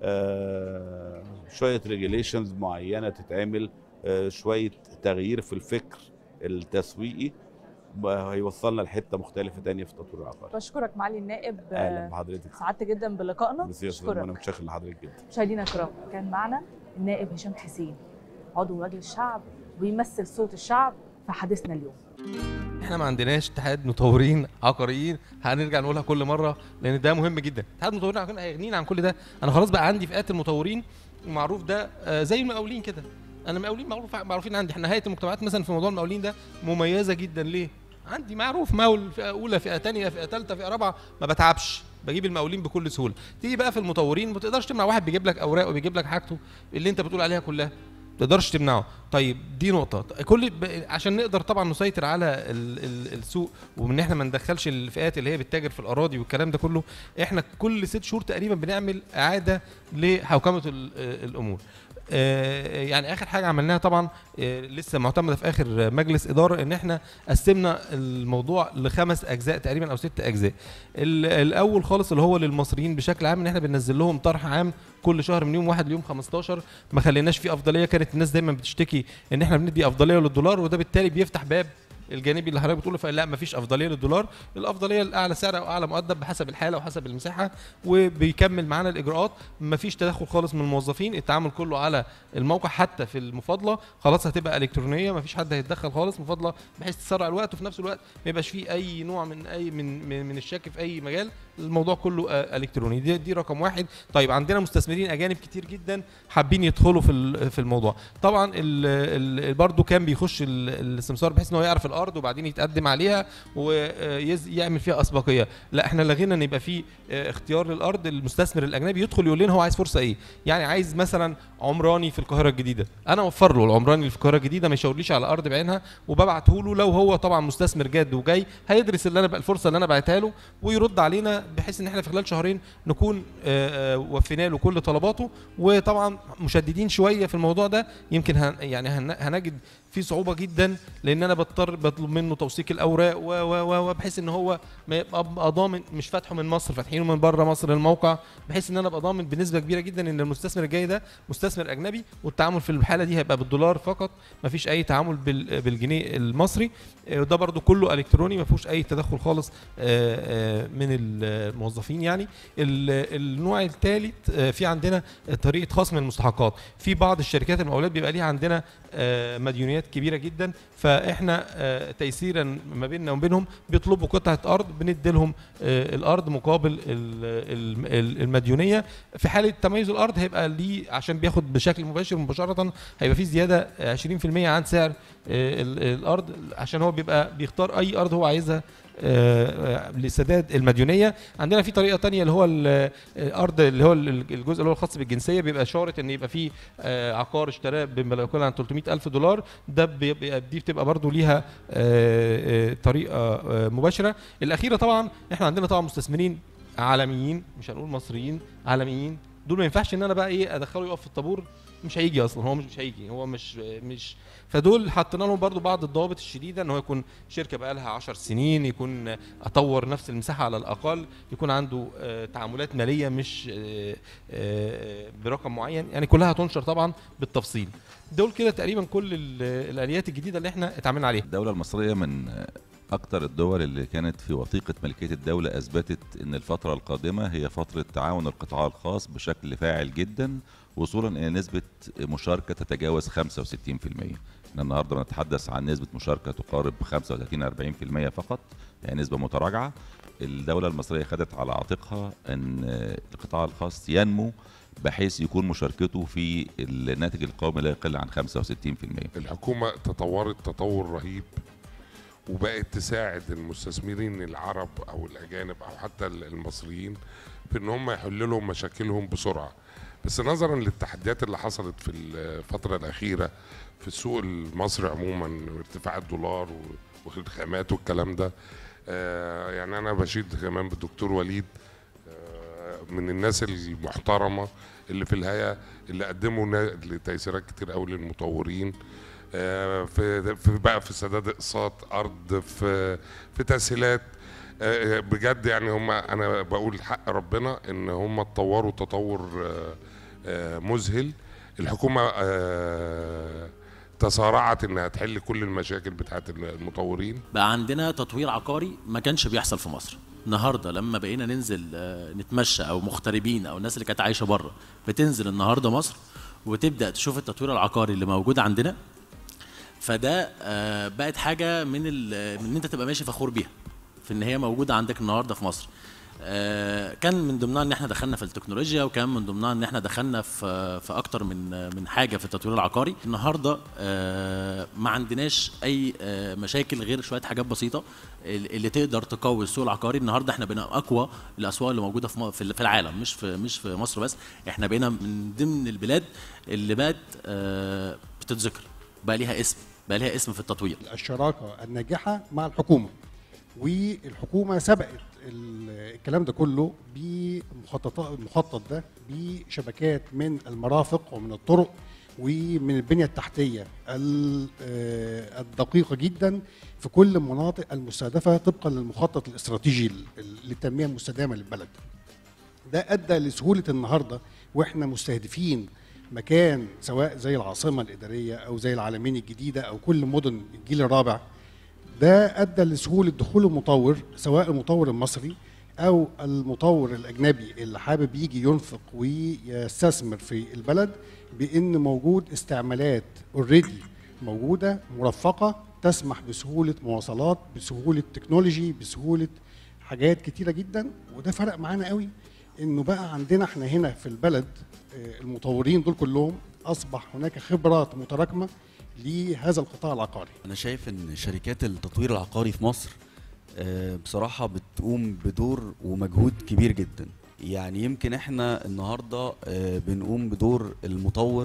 آه شويه ريجيليشنز معينه تتعمل، آه شويه تغيير في الفكر التسويقي هيوصلنا لحته مختلفه تانية في التطوير العقاري. بشكرك معالي النائب. اهلا بحضرتك. سعدت جدا بلقائنا. بس يا استاذ بشكرك. انا متشكر لحضرتك جدا. مشاهدينا الكرام، كان معنا النائب هشام حسين عضو مجلس الشعب ويمثل صوت الشعب في حديثنا اليوم. احنا ما عندناش اتحاد مطورين عقاريين، هنرجع نقولها كل مره لان ده مهم جدا. اتحاد مطورين عقاريين هيغنينا عن كل ده. انا خلاص بقى عندي فئات المطورين المعروف ده آه زي المقاولين كده. انا مقاولين معروف معروفين عندي. احنا هيئه المجتمعات مثلا في موضوع المقاولين ده مميزه جدا. ليه؟ عندي معروف مقاول فئه اولى، فئه ثانيه، فئه ثالثه، فئه رابعه، ما بتعبش، بجيب المقاولين بكل سهوله. تيجي بقى في المطورين ما تقدرش تمنع واحد بيجيب لك اوراق وبيجيب لك حاجته اللي انت بتقول عليها كلها، ما تقدرش تمنعه. طيب دي نقطه. كل ب... عشان نقدر طبعا نسيطر على ال... ال... السوق، وان احنا ما ندخلش الفئات اللي هي بتتاجر في الاراضي والكلام ده كله، احنا كل ست شهور تقريبا بنعمل اعاده لحوكمه ال... الامور. يعني اخر حاجه عملناها طبعا لسه معتمده في اخر مجلس اداره، ان احنا قسمنا الموضوع لخمس اجزاء تقريبا او ست اجزاء. الاول خالص اللي هو للمصريين بشكل عام، ان احنا بننزل لهم طرح عام كل شهر من يوم واحد ليوم خمستاشر، ما خليناش فيه افضليه. كانت الناس دايما بتشتكي ان احنا بندي افضليه للدولار، وده بالتالي بيفتح باب الجانبي اللي حضرتك بتقوله، فلا مفيش افضليه للدولار، الافضليه لاعلى سعر او اعلى مؤدب بحسب الحاله وحسب المساحه، وبيكمل معانا الاجراءات. مفيش تدخل خالص من الموظفين، التعامل كله على الموقع، حتى في المفاضله خلاص هتبقى الكترونيه، مفيش حد هيتدخل خالص، مفاضله بحيث تسرع الوقت وفي نفس الوقت ما يبقاش فيه اي نوع من اي من من, من الشك في اي مجال، الموضوع كله الكتروني. دي, دي رقم واحد. طيب عندنا مستثمرين اجانب كتير جدا حابين يدخلوا في في الموضوع. طبعا برضه كان بيخش الاستثمار بحيث ان هو يعرف الارض وبعدين يتقدم عليها ويعمل فيها اسبقيه. لا احنا لغينا ان يبقى في اختيار للارض، المستثمر الاجنبي يدخل يقول لنا هو عايز فرصه ايه. يعني عايز مثلا عمراني في القاهره الجديده، انا اوفر له العمراني اللي في القاهره الجديده، ما يشاورليش على ارض بعينها، وببعته له. لو هو طبعا مستثمر جاد وجاي هيدرس اللي انا بقى الفرصه اللي انا بعتها له ويرد علينا، بحيث ان احنا في خلال شهرين نكون وفينا له كل طلباته. وطبعا مشددين شويه في الموضوع ده، يمكن هن يعني هنجد في صعوبه جدا، لان انا بضطر بطلب منه توثيق الاوراق و و و بحيث ان هو ما يبقى ضامن، مش فاتحه من مصر، فاتحينه من بره مصر الموقع، بحيث ان انا ابقى ضامن بنسبه كبيره جدا ان المستثمر الجاي ده مستثمر اجنبي، والتعامل في الحاله دي هيبقى بالدولار فقط، ما فيش اي تعامل بالجنيه المصري. وده برده كله الكتروني، ما فيهوش اي تدخل خالص من الموظفين. يعني النوع الثالث في عندنا طريقه خصم المستحقات. في بعض الشركات المقاولات بيبقى ليها عندنا مديونيات كبيره جدا، فاحنا تيسيرا ما بيننا وبينهم بيطلبوا قطعه ارض، بندي لهم الارض مقابل المديونيه. في حاله تميز الارض هيبقى ليه، عشان بياخد بشكل مباشر مباشره، هيبقى في زياده عشرين في المية عن سعر الارض، عشان هو بيبقى بيختار اي ارض هو عايزها لسداد المديونيه. عندنا في طريقه تانية اللي هو الارض اللي هو الجزء اللي هو الخاص بالجنسيه، بيبقى شارط ان يبقى فيه عقار اشتراه بما لا يقل عن ثلاثمائة ألف دولار، ده دي بتبقى برضو ليها طريقه مباشره. الاخيره طبعا احنا عندنا طبعا مستثمرين عالميين، مش هنقول مصريين، عالميين، دول ما ينفعش ان انا بقى ايه ادخله يقف في الطابور، مش هيجي اصلا، هو مش مش هيجي، هو مش مش فدول حطينا لهم برضو بعض الضوابط الشديده، ان هو يكون شركه بقى لها عشر سنين، يكون اطور نفس المساحه على الاقل، يكون عنده آه تعاملات ماليه مش آه آه برقم معين، يعني كلها تنشر طبعا بالتفصيل. دول كده تقريبا كل الاليات الجديده اللي احنا اتعاملنا عليها. الدوله المصريه من أكثر الدول اللي كانت في وثيقة ملكية الدولة أثبتت أن الفترة القادمة هي فترة تعاون القطاع الخاص بشكل فاعل جدا، وصولا إلى نسبة مشاركة تتجاوز خمسة وستين بالمئة. احنا النهارده بنتحدث عن نسبة مشاركة تقارب خمسة وثلاثين أربعين بالمئة فقط، يعني نسبة متراجعة. الدولة المصرية خدت على عاتقها أن القطاع الخاص ينمو بحيث يكون مشاركته في الناتج القومي لا يقل عن خمسة وستين بالمئة. الحكومة تطورت تطور رهيب، وبقت تساعد المستثمرين العرب او الاجانب او حتى المصريين في ان هم يحلوا لهم مشاكلهم بسرعه. بس نظرا للتحديات اللي حصلت في الفتره الاخيره في السوق المصري عموما، ارتفاع الدولار والخامات والكلام ده، يعني انا بشيد كمان بالدكتور وليد من الناس المحترمه اللي في الهيئه اللي قدموا لتيسيرات كتير قوي للمطورين، في في بقى في سداد اقساط ارض، في في تسهيلات بجد. يعني هم انا بقول حق ربنا ان هم اتطوروا تطور مذهل. الحكومه تسارعت انها تحل كل المشاكل بتاعت المطورين. بقى عندنا تطوير عقاري ما كانش بيحصل في مصر. النهارده لما بقينا ننزل نتمشى، او مغتربين او الناس اللي كانت عايشه بره بتنزل النهارده مصر وتبدا تشوف التطوير العقاري اللي موجود عندنا، فده بقت حاجه من ان انت تبقى ماشي فخور بيها في ان هي موجوده عندك النهارده في مصر. كان من ضمنها ان احنا دخلنا في التكنولوجيا، وكان من ضمنها ان احنا دخلنا في في اكتر من من حاجه في التطوير العقاري. النهارده ما عندناش اي مشاكل غير شويه حاجات بسيطه اللي تقدر تقوي السوق العقاري. النهارده احنا بقينا اقوى الاسواق اللي موجوده في في العالم، مش في مش في مصر بس، احنا بقينا من ضمن البلاد اللي بقت بتتذكر، بقى ليها اسم، بقى ليها اسم في التطوير. الشراكه الناجحه مع الحكومه، والحكومه سبقت الكلام ده كله بمخططات المخطط ده بشبكات من المرافق ومن الطرق ومن البنيه التحتيه الدقيقه جدا في كل المناطق المستهدفه طبقا للمخطط الاستراتيجي للتنميه المستدامه للبلد. ده ادى لسهوله النهارده واحنا مستهدفين مكان سواء زي العاصمه الاداريه او زي العالمين الجديده او كل مدن الجيل الرابع، ده ادى لسهوله دخول المطور، سواء المطور المصري او المطور الاجنبي اللي حابب يجي ينفق ويستثمر في البلد، بان موجود استعمالات اوريدي موجوده مرفقه تسمح بسهوله مواصلات، بسهوله تكنولوجي، بسهوله حاجات كتيره جدا. وده فرق معانا قوي انه بقى عندنا احنا هنا في البلد المطورين دول كلهم اصبح هناك خبرات متراكمه لهذا القطاع العقاري. انا شايف ان شركات التطوير العقاري في مصر بصراحه بتقوم بدور ومجهود كبير جدا. يعني يمكن احنا النهارده بنقوم بدور المطور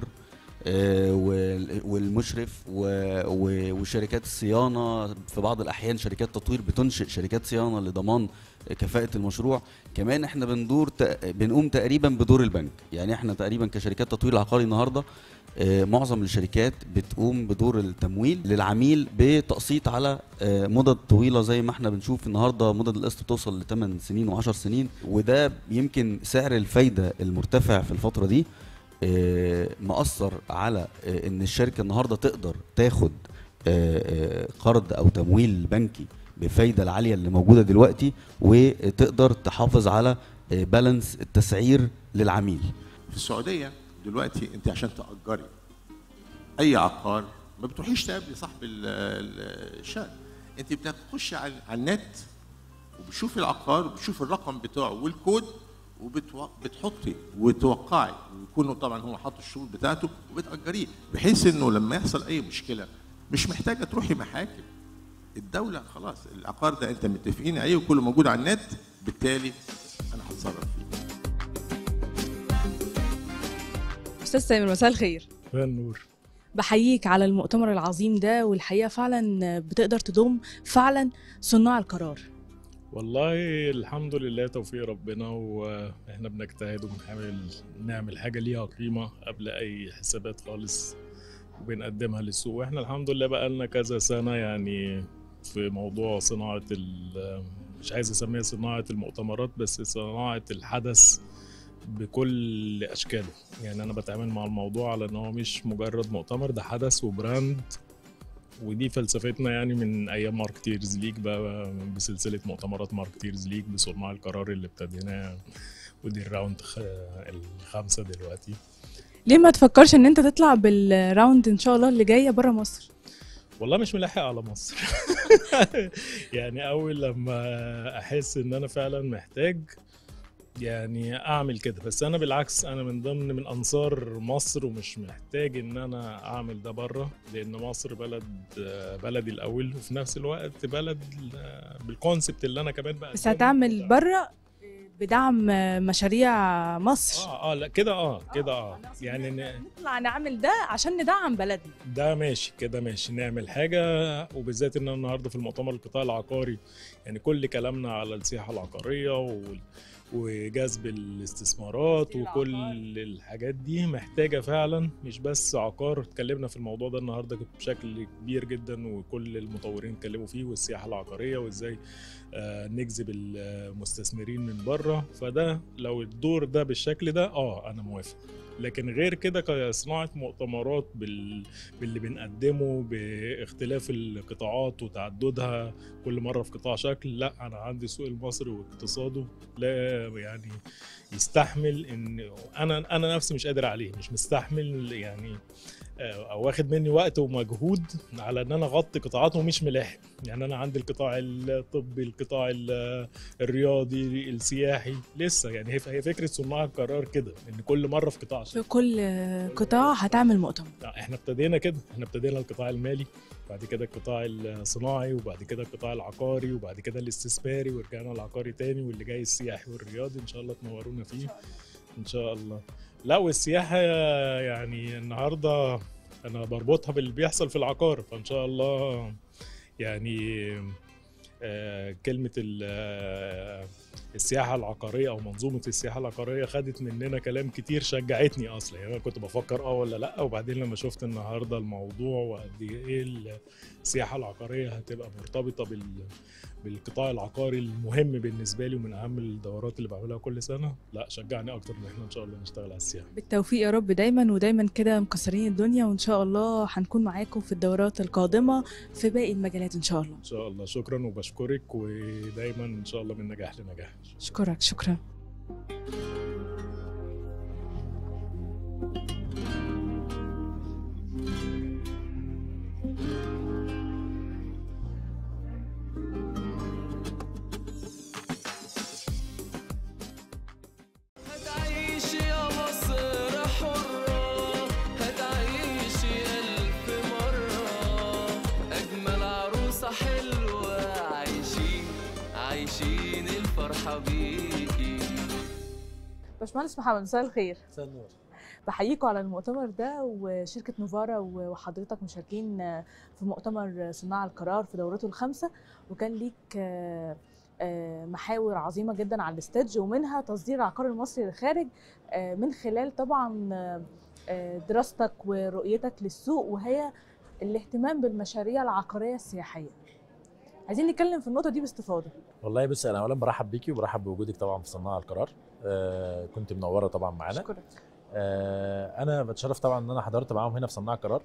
والمشرف وشركات الصيانه، في بعض الاحيان شركات تطوير بتنشئ شركات صيانه لضمان كفاءه المشروع. كمان احنا بندور بنقوم تقريبا بدور البنك. يعني احنا تقريبا كشركات تطوير العقاري النهارده معظم الشركات بتقوم بدور التمويل للعميل بتقسيط على مدد طويله، زي ما احنا بنشوف النهارده مدد القسط بتوصل لثمان سنين وعشر سنين. وده يمكن سعر الفايده المرتفع في الفتره دي مأثر على ان الشركه النهارده تقدر تاخد قرض او تمويل بنكي بفايده العاليه اللي موجوده دلوقتي، وتقدر تحافظ على بالانس التسعير للعميل. في السعوديه دلوقتي انت عشان تأجري اي عقار ما بتروحيش تقابلي صاحب الشقه، انت بتخشي على النت وبتشوفي العقار وبتشوفي الرقم بتاعه والكود وبتحطي وتوقعي، ويكونوا طبعا هو حاطط الشروط بتاعته وبتأجريه، بحيث انه لما يحصل اي مشكله مش محتاجه تروحي محاكم. الدوله خلاص العقار ده انت متفقين عليه وكله موجود على النت، بالتالي انا هتصرف فيه. استاذ سامر مساء الخير. مساء النور. بحييك على المؤتمر العظيم ده، والحقيقه فعلا بتقدر تضم فعلا صناع القرار. والله الحمد لله توفيق ربنا، واحنا بنجتهد وبنحاول نعمل حاجه ليها قيمه قبل اي حسابات خالص وبنقدمها للسوق. واحنا الحمد لله بقى لنا كذا سنه يعني في موضوع صناعه، مش عايز اسميها صناعه المؤتمرات، بس صناعه الحدث بكل اشكاله. يعني انا بتعامل مع الموضوع على ان هو مش مجرد مؤتمر، ده حدث وبراند، ودي فلسفتنا يعني من ايام ماركتيرز ليج بقى، بسلسله مؤتمرات ماركتيرز ليج بصناع القرار اللي ابتديناه، ودي الراوند الخامسه دلوقتي. ليه ما تفكرش ان انت تطلع بالراوند ان شاء الله اللي جايه بره مصر؟ والله مش ملاحق على مصر. يعني اول لما احس ان انا فعلا محتاج يعني اعمل كده، بس انا بالعكس انا من ضمن من انصار مصر، ومش محتاج ان انا اعمل ده بره، لان مصر بلد بلدي الاول، وفي نفس الوقت بلد بالكونسبت اللي انا كمان بقى. بس هتعمل بره بدعم مشاريع مصر. اه اه لا كده اه كده اه يعني نطلع نعمل ده عشان ندعم بلدنا. ده ماشي كده ماشي، نعمل حاجه، وبالذات ان النهارده في المؤتمر القطاع العقاري يعني كل كلامنا على السياحه العقاريه وال وجذب الاستثمارات وكل الحاجات دي محتاجة فعلا، مش بس عقار. اتكلمنا في الموضوع ده النهاردة بشكل كبير جدا، وكل المطورين اتكلموا فيه، والسياحة العقارية وازاي آه نجذب المستثمرين من بره. فده لو الدور ده بالشكل ده اه انا موافق، لكن غير كده كصناعة مؤتمرات بال... باللي بنقدمه باختلاف القطاعات وتعددها كل مرة في قطاع شكل، لا أنا عندي السوق المصري واقتصاده لا يعني يستحمل، إن أنا أنا نفسي مش قادر عليه، مش مستحمل يعني، أو واخد مني وقت ومجهود على ان انا اغطي قطاعات ومش ملاحق. يعني انا عندي القطاع الطبي، القطاع الرياضي، السياحي، لسه يعني هي فكره صناع القرار كده، ان كل مره في قطاع في كل قطاع هتعمل مؤتمر. احنا ابتدينا كده، احنا ابتدينا القطاع المالي، بعد كده القطاع الصناعي، وبعد كده القطاع العقاري، وبعد كده الاستثماري، ورجعنا العقاري تاني، واللي جاي السياحي والرياضي ان شاء الله تنورونا فيه ان شاء الله. لا والسياحة يعني النهاردة أنا بربطها باللي بيحصل في العقار، فإن شاء الله يعني آه، كلمة ال- آه، السياحة العقارية أو منظومة السياحة العقارية خدت مننا كلام كتير شجعتني أصلا. يعني أنا كنت بفكر أه ولا لأ، وبعدين لما شفت النهاردة الموضوع وقد إيه السياحة العقارية هتبقى مرتبطة بال بالقطاع العقاري المهم بالنسبة لي ومن أهم الدورات اللي بعملها كل سنة، لا شجعني أكتر إن إحنا إن شاء الله نشتغل على السياحة. بالتوفيق يا رب دايما، ودايما كده مكسرين الدنيا، وان شاء الله هنكون معاكم في الدورات القادمه في باقي المجالات ان شاء الله. إن شاء الله. شكرا وبشكرك، ودايما إن شاء الله من نجاح لنجاح. اشكرك. شكرا. هتعيشي يا مصر حرة، هتعيشي ألف مرة، أجمل عروسة حلوة عايشين عايشين الفرحة بيكي. باشمهندس محمد، مساء الخير. مساء النور. بحييكم على المؤتمر ده، وشركة نوفارا وحضرتك مشاركين في مؤتمر صناع القرار في دورته الخامسة، وكان ليك محاور عظيمة جدا على الستيج، ومنها تصدير العقار المصري للخارج من خلال طبعا دراستك ورؤيتك للسوق، وهي الاهتمام بالمشاريع العقارية السياحية. عايزين نتكلم في النقطة دي باستفاضة. والله بص، انا اولا برحب بيكي وبرحب بوجودك طبعا في صناع القرار. آه كنت منوره طبعا معانا. شكرا. آه انا بتشرف طبعا ان انا حضرت معاهم هنا في صناع القرار.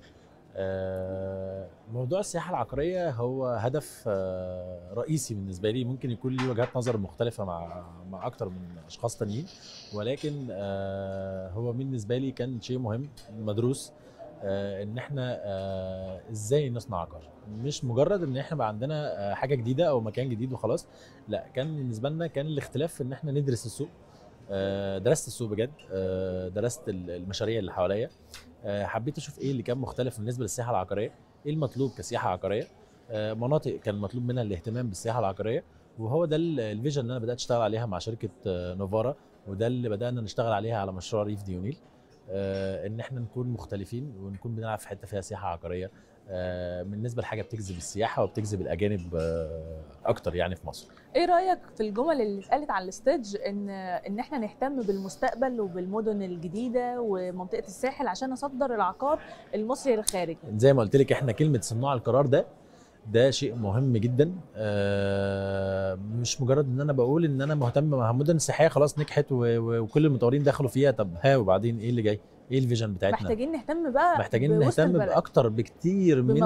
آه موضوع السياحه العقاريه هو هدف آه رئيسي بالنسبه لي، ممكن يكون لي وجهات نظر مختلفه مع مع اكتر من اشخاص تانيين، ولكن آه هو بالنسبه لي كان شيء مهم مدروس. آه ان احنا آه ازاي نصنع عقار، مش مجرد ان احنا بقى عندنا آه حاجه جديده او مكان جديد وخلاص. لا، كان بالنسبه لنا كان الاختلاف في ان احنا ندرس السوق. آه درست السوق بجد، آه درست المشاريع اللي حواليا، آه حبيت اشوف ايه اللي كان مختلف بالنسبه للسياحه العقاريه، ايه المطلوب كسياحه عقاريه. آه مناطق كان مطلوب منها الاهتمام بالسياحه العقاريه، وهو ده الفيجن اللي انا بدات اشتغل عليها مع شركه آه نوفارا، وده اللي بدانا نشتغل عليها على مشروع ريف ديونيل. آه ان احنا نكون مختلفين ونكون بنلعب في حته فيها سياحه عقاريه، آه بالنسبه لحاجه بتجذب السياحه وبتجذب الاجانب آه اكتر يعني في مصر. ايه رايك في الجمل اللي اتقالت على الستيج ان ان احنا نهتم بالمستقبل وبالمدن الجديده ومنطقه الساحل عشان نصدر العقار المصري للخارج؟ زي ما قلت لك، احنا كلمه صناع القرار ده ده شيء مهم جدا. آه مش مجرد ان انا بقول ان انا مهتم مع مدن سياحيه خلاص نجحت وكل المطورين دخلوا فيها، طب ها وبعدين ايه اللي جاي؟ ايه الفيجن بتاعتنا؟ محتاجين نهتم بقى، محتاجين نهتم باكتر بكتير من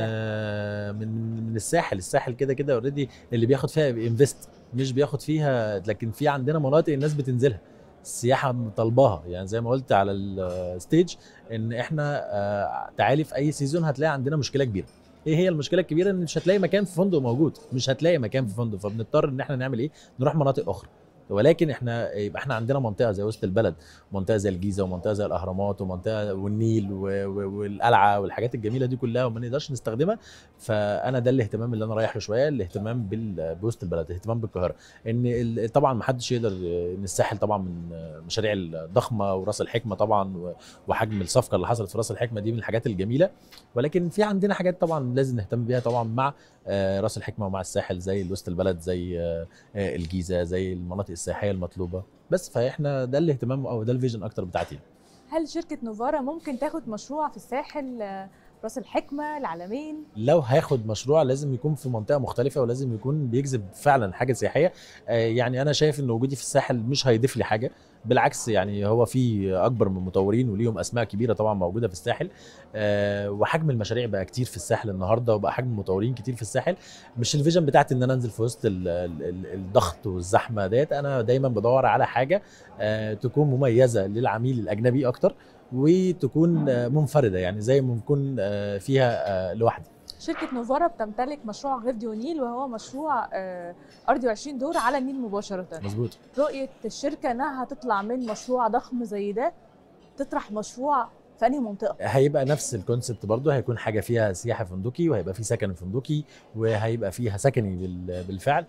آه من من الساحل. الساحل كده كده اوريدي اللي بياخد فيها بينفست، مش بياخد فيها، لكن في عندنا مناطق الناس بتنزلها، السياحه طالباها. يعني زي ما قلت على الستيج ان احنا آه تعالي في اي سيزون هتلاقي عندنا مشكله كبيره. ايه هي المشكله الكبيره؟ ان مش هتلاقي مكان في فندق موجود، مش هتلاقي مكان في فندق، فبنضطر ان احنا نعمل ايه؟ نروح مناطق اخرى. ولكن احنا يبقى احنا عندنا منطقه زي وسط البلد، منطقه زي الجيزه، ومنطقه زي الاهرامات، ومنطقه والنيل والقلعه والحاجات الجميله دي كلها، وما نقدرش نستخدمها. فانا ده الاهتمام اللي انا رايح له شويه، الاهتمام بوسط البلد، الاهتمام بالقاهره. ان طبعا ما حدش يقدر، ان الساحل طبعا من المشاريع الضخمه، وراس الحكمه طبعا، وحجم الصفقه اللي حصلت في راس الحكمه دي من الحاجات الجميله. ولكن في عندنا حاجات طبعا لازم نهتم بيها طبعا مع راس الحكمه ومع الساحل، زي وسط البلد، زي الجيزه، زي المناطق السياحيه المطلوبه. بس فاحنا ده الاهتمام او ده الفيجن اكتر بتاعتي. هل شركه نوفارا ممكن تاخد مشروع في الساحل، راس الحكمه، العلمين؟ لو هاخد مشروع لازم يكون في منطقه مختلفه، ولازم يكون بيجذب فعلا حاجه سياحيه. يعني انا شايف ان وجودي في الساحل مش هيضيف لي حاجه، بالعكس. يعني هو في اكبر من مطورين وليهم اسماء كبيره طبعا موجوده في الساحل، أه وحجم المشاريع بقى كتير في الساحل النهارده، وبقى حجم مطورين كتير في الساحل. مش الفيجن بتاعتي ان انا انزل في وسط ال ال الضغط والزحمه ديت. انا دايما بدور على حاجه أه تكون مميزه للعميل الاجنبي اكتر، وتكون أه منفرده، يعني زي ما نكون أه فيها أه لوحدي. شركة نوفارا بتمتلك مشروع غير ديونيل، وهو مشروع أرضي وعشرين دور على النيل مباشرة. مظبوط. رؤية الشركة انها هتطلع من مشروع ضخم زي ده تطرح مشروع في انهي منطقة؟ هيبقى نفس الكونسبت برضه، هيكون حاجة فيها سياحة فندقي، وهيبقى في سكن فندقي، وهيبقى فيها سكني بالفعل،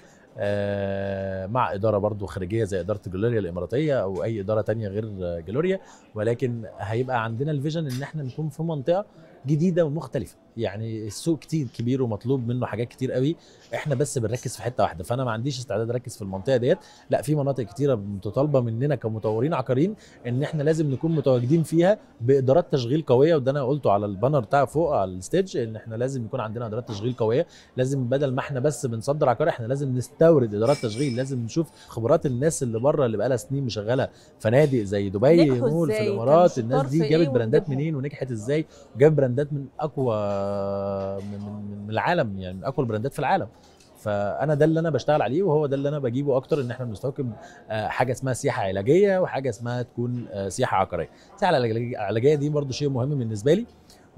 مع إدارة برضه خارجية زي إدارة جلوريا الإماراتية أو أي إدارة تانية غير جلوريا. ولكن هيبقى عندنا الفيجن إن احنا نكون في منطقة جديده ومختلفه. يعني السوق كتير كبير ومطلوب منه حاجات كتير قوي، احنا بس بنركز في حته واحده، فانا ما عنديش استعداد اركز في المنطقه ديت، لا في مناطق كتيره متطالبه مننا كمطورين عقاريين ان احنا لازم نكون متواجدين فيها بادارات تشغيل قويه. وده انا قلته على البانر بتاع فوق على الستيج، ان احنا لازم يكون عندنا ادارات تشغيل قويه، لازم بدل ما احنا بس بنصدر عقار احنا لازم نستورد ادارات تشغيل، لازم نشوف خبرات الناس اللي بره اللي بقالها سنين مشغله فنادق زي دبي مول في الامارات، الناس دي جابت براندات منين ونجحت ازاي، وجابت براندات من اقوى من, من, من العالم، يعني من اقوى البراندات في العالم. فانا ده اللي انا بشتغل عليه، وهو ده اللي انا بجيبه اكتر، ان احنا بنستوكب حاجه اسمها سياحه علاجيه وحاجه اسمها تكون سياحه عقاريه. السياحه العلاجيه دي برضو شيء مهم بالنسبه لي،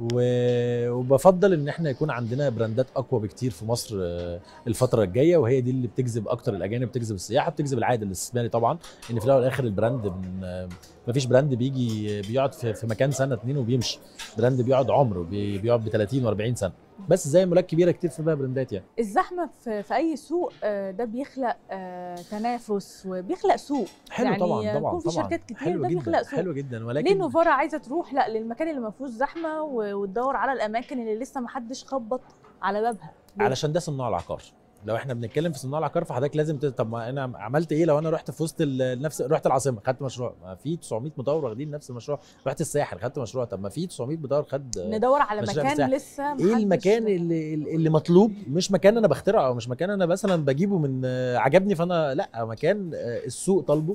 وبفضل ان احنا يكون عندنا براندات اقوى بكتير في مصر الفتره الجايه، وهي دي اللي بتجذب اكتر الاجانب، بتجذب السياحه، بتجذب العائد الاستثماري طبعا، ان في الاول والاخر البراند من مفيش براند بيجي بيقعد في مكان سنه اتنين وبيمشي، براند بيقعد عمره بيقعد ب ثلاثين واربعين سنه، بس زي مولات كبيره كتير في بقى براندات. يعني الزحمه في, في اي سوق ده بيخلق تنافس وبيخلق سوق، حلو يعني طبعا طبعا يكون في طبعا شركات كتير حلو ده جدا بيخلق سوق. حلو جدا. ولكن ليه نوفارا عايزه تروح لا للمكان اللي ما فيهوش زحمه وتدور على الاماكن اللي لسه ما حدش خبط على بابها؟ علشان ده صناع العقار. لو احنا بنتكلم في صناع العقار فحضرتك لازم ت... طب ما انا عملت ايه لو انا رحت في وسط نفس رحت العاصمه خدت مشروع، ما في تسعمية مطور واخدين نفس المشروع، رحت الساحل خدت مشروع، طب ما في تسعمية مطور خد. ندور على مكان لسه ايه المكان اللي اللي مطلوب، مش مكان انا بخترعه او مش مكان انا مثلا بجيبه من عجبني فانا، لا مكان السوق طالبه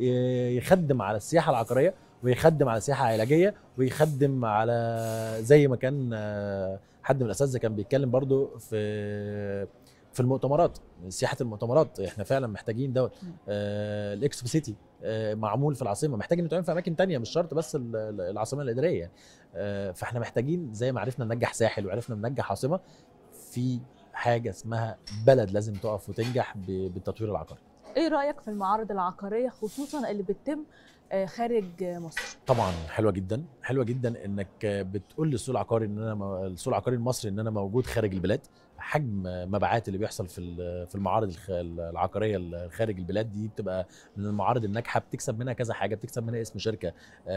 يخدم على السياحه العقاريه ويخدم على السياحه العلاجيه ويخدم على زي ما كان حد من الاساتذه كان بيتكلم برضو في في المؤتمرات، سياحه المؤتمرات احنا فعلا محتاجين دوت. آه الاكسبو سيتي آه معمول في العاصمه، محتاجين نتعامل في اماكن تانية مش شرط بس العاصمه الاداريه يعني. آه فاحنا محتاجين زي ما عرفنا ننجح ساحل وعرفنا ننجح عاصمه، في حاجه اسمها بلد لازم تقف وتنجح بالتطوير العقاري. ايه رايك في المعارض العقاريه خصوصا اللي بتتم خارج مصر؟ طبعا حلوه جدا، حلوه جدا انك بتقول للسوق العقاري ان انا السوق العقاري المصري ان انا موجود خارج البلاد. حجم مبيعات اللي بيحصل في في المعارض العقاريه خارج البلاد دي بتبقى من المعارض الناجحه، بتكسب منها كذا حاجه، بتكسب منها اسم شركه،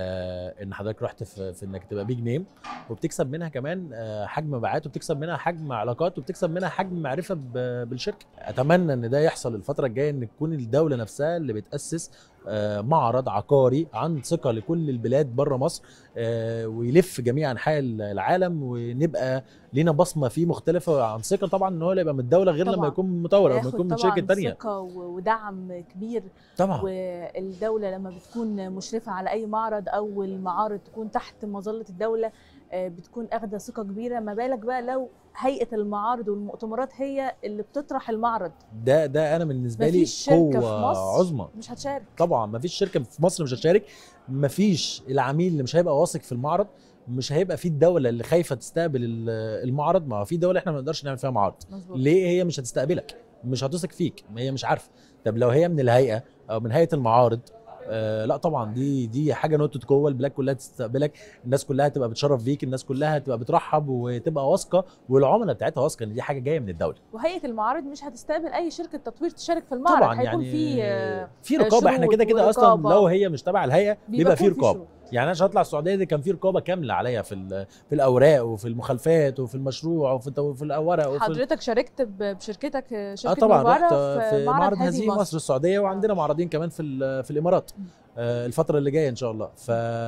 آه ان حضرتك رحت في, في انك تبقى بيج نيم، وبتكسب منها كمان آه حجم مبيعات، وبتكسب منها حجم علاقات، وبتكسب منها حجم معرفه بالشركه. اتمنى ان ده يحصل الفتره الجايه، ان تكون الدوله نفسها اللي بتاسس آه معرض عقاري عن ثقه لكل البلاد بره مصر، آه ويلف جميع انحاء العالم، ونبقى لينا بصمه فيه مختلفه عن ثقه طبعا ان هو يبقى من الدوله غير طبعًا. لما يكون مطور او يكون من شركه ثانيه، ثقه ودعم كبير طبعا. والدوله لما بتكون مشرفه على اي معرض او المعارض تكون تحت مظله الدوله بتكون اخده ثقه كبيره، ما بالك بقى لو هيئه المعارض والمؤتمرات هي اللي بتطرح المعرض. ده ده انا بالنسبه لي قوه عظمى. مش هتشارك طبعا، ما فيش شركه في مصر مش هتشارك، ما فيش العميل اللي مش هيبقى واثق في المعرض، مش هيبقى في الدوله اللي خايفه تستقبل المعرض. ما هو في دوله احنا ما نقدرش نعمل فيها معرض. مزبوط. ليه؟ هي مش هتستقبلك، مش هتثق فيك، هي مش عارفه. طب لو هي من الهيئه او من هيئه المعارض، آه لا طبعا دي دي حاجه نقطه قوه، البلاد كلها تستقبلك، الناس كلها تبقى بتشرف بيك، الناس كلها تبقى بترحب وتبقى واثقه، والعملاء بتاعتها واثقه ان دي حاجه جايه من الدوله. وهيئه المعارض مش هتستقبل اي شركه تطوير تشارك في المعرض، طبعا. هيكون يعني في في رقابه، احنا كده كده اصلا لو هي مش تبع الهيئه بيبقى في رقابه. يعني انا عشان اطلع السعوديه دي كان في رقابه كامله عليا في في الاوراق وفي المخالفات وفي المشروع وفي في الاوراق وفي حضرتك شاركت بشركتك شركه اه طبعا رحت في معرض هذه مصر السعوديه، وعندنا معرضين كمان في في الامارات آه الفتره اللي جايه ان شاء الله.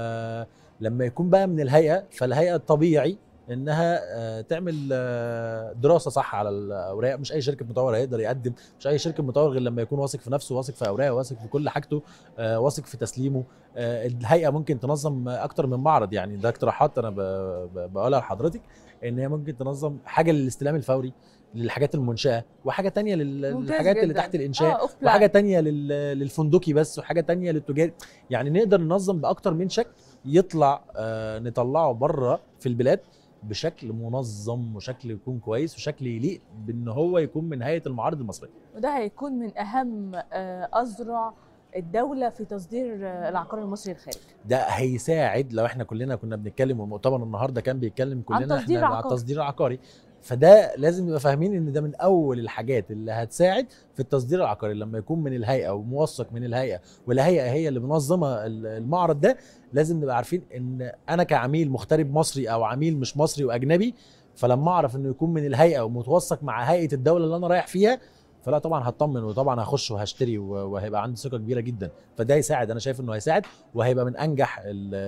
فلما يكون بقى من الهيئه، فالهيئه الطبيعي انها آه تعمل آه دراسه صح على الاوراق. مش اي شركه مطور هيقدر يقدم، مش اي شركه مطور غير لما يكون واثق في نفسه، واثق في اوراقه، واثق في كل حاجته، آه واثق في تسليمه. آه الهيئه ممكن تنظم اكتر من معرض، يعني ده اقتراحات انا بقولها لحضرتك، ان هي ممكن تنظم حاجه للاستلام الفوري للحاجات المنشاه، وحاجه تانية للحاجات اللي تحت الانشاء، آه وحاجه تانية للفندقي بس، وحاجه تانية للتجاري. يعني نقدر ننظم باكتر من شكل يطلع آه نطلعه بره في البلاد بشكل منظم وشكل يكون كويس وشكل يليق بان هو يكون من هيئه المعارض المصريه. وده هيكون من اهم اذرع الدوله في تصدير العقار المصري للخارج. ده هيساعد لو احنا كلنا كنا بنتكلم، والمؤتمر النهارده كان بيتكلم كلنا احنا على التصدير العقاري. فده لازم نبقى فاهمين ان ده من اول الحاجات اللي هتساعد في التصدير العقاري. لما يكون من الهيئه وموثق من الهيئه والهيئه هي اللي منظمه المعرض ده، لازم نبقى عارفين ان انا كعميل مغترب مصري او عميل مش مصري واجنبي، فلما اعرف انه يكون من الهيئه ومتوثق مع هيئه الدوله اللي انا رايح فيها، فلا طبعا هطمن وطبعا هخش وهشتري وهيبقى عندي ثقه كبيره جدا. فده هيساعد، انا شايف انه هيساعد وهيبقى من انجح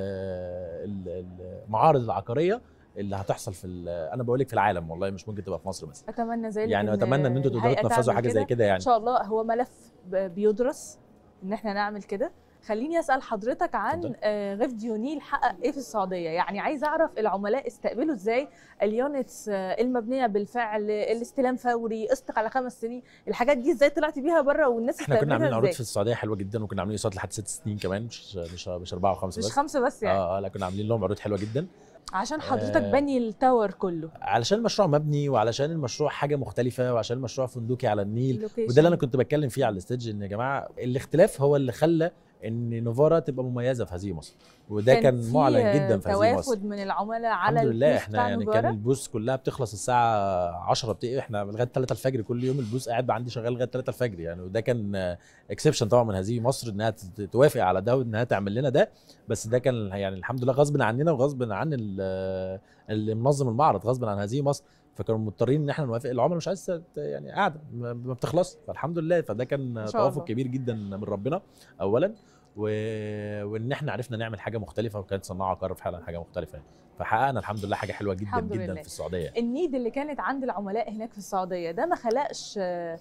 المعارض العقاريه اللي هتحصل في انا بقول لك في العالم، والله مش ممكن تبقى في مصر بس. اتمنى ذلك يعني اتمنى ان انتوا تقدروا تنفذوا حاجه زي كده يعني. ان شاء الله هو ملف بيدرس ان احنا نعمل كده. خليني اسال حضرتك عن غيف ديونيل حقق ايه في السعوديه؟ يعني عايز اعرف العملاء استقبلوا ازاي اليونتس المبنيه بالفعل، الاستلام فوري، قسط على خمس سنين، الحاجات دي ازاي طلعتي بيها بره والناس احنا كنا عاملين عروض في السعوديه حلوه جدا، وكنا عاملين اقساط لحد ست سنين كمان، مش مش مش اربعه وخمسه بس، مش خمسه بس يعني. اه اه لا كنا عاملين لهم عروض حلوه جدا عشان حضرتك آه بني التاور كله، علشان المشروع مبني وعلشان المشروع حاجه مختلفه وعشان المشروع فندقي على النيل. وده اللي انا كنت بتكلم فيه على الاستيدج، ان يا جماعه الاختلاف هو اللي خلى ان نوفارا تبقى مميزه في هذه مصر، وده كان, كان معلن جدا في هذه مصر. توافد من العملاء على الحمد لله. احنا يعني كان البوث كلها بتخلص الساعه عشرة بتقفل، احنا لغايه ثلاثة الفجر كل يوم البوث قاعد عندي شغال لغايه ثلاثة الفجر يعني. وده كان اكسبشن طبعا من هذه مصر انها توافق على ده وانها تعمل لنا ده، بس ده كان يعني الحمد لله غصب عننا وغصب عن اللي منظم المعرض، غصب عن هذه مصر، فكانوا مضطرين ان احنا نوافق. العملاء مش عايزه يعني قاعده ما بتخلص، فالحمد لله. فده كان توافق كبير جدا من ربنا اولا، و... وان احنا عرفنا نعمل حاجه مختلفه، وكانت صناعه عقار فعلا حاجه مختلفه يعني. فحققنا الحمد لله حاجه حلوه جدا جدا لله. في السعوديه. النيد اللي كانت عند العملاء هناك في السعوديه ده ما خلقش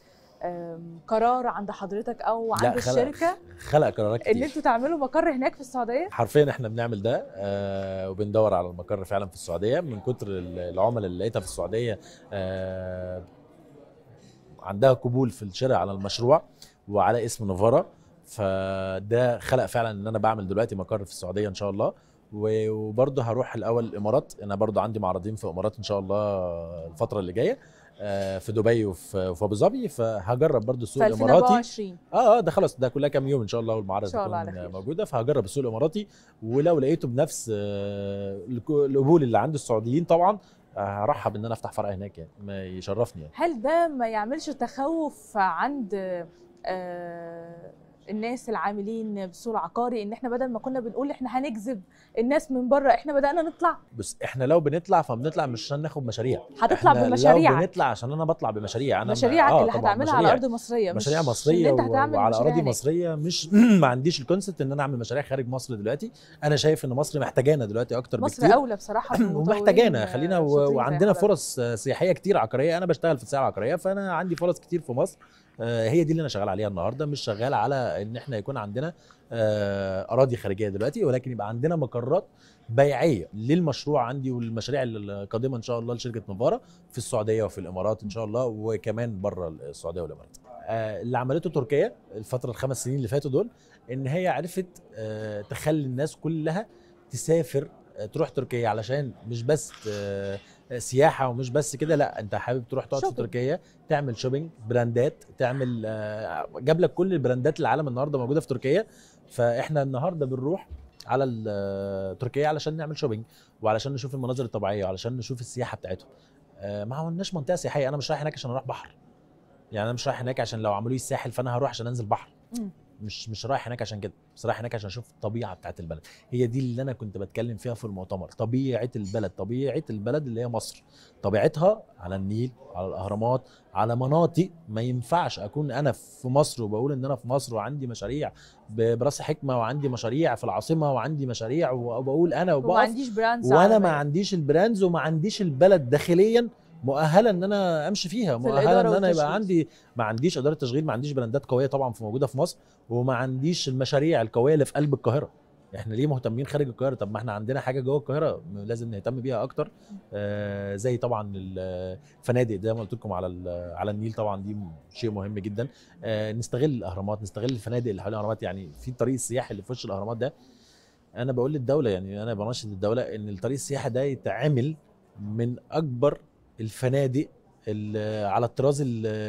قرار عند حضرتك او عند خلق الشركه؟ خلق قرارات كتير ان انتوا تعملوا مقر هناك في السعوديه؟ حرفيا احنا بنعمل ده آه وبندور على المقر فعلا في السعوديه، من كتر العملاء اللي لقيتها في السعوديه آه عندها قبول في الشراء على المشروع وعلى اسم نوفارا. فده خلق فعلا ان انا بعمل دلوقتي مقر في السعوديه ان شاء الله، وبرضه هروح الاول الامارات. انا برضه عندي معرضين في الامارات ان شاء الله الفتره اللي جايه، في دبي وفي ابو ظبي، فهجرب برضه السوق الاماراتي. اه اه ده خلاص ده كلها كام يوم ان شاء الله والمعرض تكون موجوده، فهجرب السوق الاماراتي. ولو لقيته بنفس القبول اللي عند السعوديين طبعا هرحب ان انا افتح فرع هناك يعني، ما يشرفني يعني. هل ده ما يعملش تخوف عند آه الناس العاملين بالسوق العقاري، ان احنا بدل ما كنا بنقول احنا هنجذب الناس من بره احنا بدانا نطلع؟ بس احنا لو بنطلع فبنطلع مش عشان ناخد مشاريع، هتطلع بمشاريع. لو بنطلع عشان انا بطلع بمشاريع، انا مشاريعك آه اللي هتعملها على ارض مصريه، مشاريع مصريه وعلى اراضي مصريه، مش ما عنديش الكونسبت ان انا اعمل مشاريع خارج مصر دلوقتي. انا شايف ان مصر محتاجانا دلوقتي اكتر مصر بكتير، مصر اولى بصراحه ومحتاجانا خلينا وعندنا فرص سياحيه كتير عقاريه. انا بشتغل في السياحه العقاريه، فانا عندي فرص كتير في مصر، هي دي اللي انا شغال عليها النهارده. مش شغال على ان احنا يكون عندنا اراضي خارجيه دلوقتي، ولكن يبقى عندنا مقرات بيعيه للمشروع عندي والمشاريع القادمه ان شاء الله لشركه نوفارا في السعوديه وفي الامارات ان شاء الله، وكمان بره السعوديه والامارات. اللي عملته تركيا الفتره الخمس سنين اللي فاتوا دول، ان هي عرفت تخلي الناس كلها تسافر تروح تركيا، علشان مش بس سياحه ومش بس كده، لا انت حابب تروح تقعد في تركيا تعمل شوبينج، براندات، تعمل جاب لك كل البراندات العالم النهارده موجوده في تركيا. فاحنا النهارده بنروح على تركيا علشان نعمل شوبينج، وعلشان نشوف المناظر الطبيعيه، وعلشان نشوف السياحه بتاعتهم. ما عملناش منطقه سياحيه، انا مش رايح هناك عشان اروح بحر، يعني انا مش رايح هناك عشان لو عملوا لي الساحل فانا هروح عشان انزل بحر. م. مش مش رايح هناك عشان كده، بس رايح هناك عشان اشوف الطبيعه بتاعت البلد. هي دي اللي انا كنت بتكلم فيها في المؤتمر، طبيعه البلد، طبيعه البلد اللي هي مصر، طبيعتها على النيل، على الاهرامات، على مناطق ما ينفعش اكون انا في مصر وبقول ان انا في مصر وعندي مشاريع براس حكمه، وعندي مشاريع في العاصمه، وعندي مشاريع وبقول انا وبقف، وما عنديش براندز، وانا ما عنديش البراندز، وما عنديش البلد داخليا مؤهله ان انا امشي فيها، مؤهله ان انا يبقى عندي، ما عنديش اداره تشغيل، ما عنديش براندات قويه طبعا في موجوده في مصر، وما عنديش المشاريع القويه اللي في قلب القاهره. احنا ليه مهتمين خارج القاهره؟ طب ما احنا عندنا حاجه جوه القاهره لازم نهتم بيها اكتر. آه زي طبعا الفنادق زي ما قلت لكم على على النيل، طبعا دي شيء مهم جدا. آه نستغل الاهرامات، نستغل الفنادق اللي حوالين الاهرامات، يعني في الطريق السياحي اللي في وش الاهرامات ده. انا بقول للدوله، يعني انا بناشد الدوله ان الطريق السياحي ده يتعمل من اكبر الفنادق على الطراز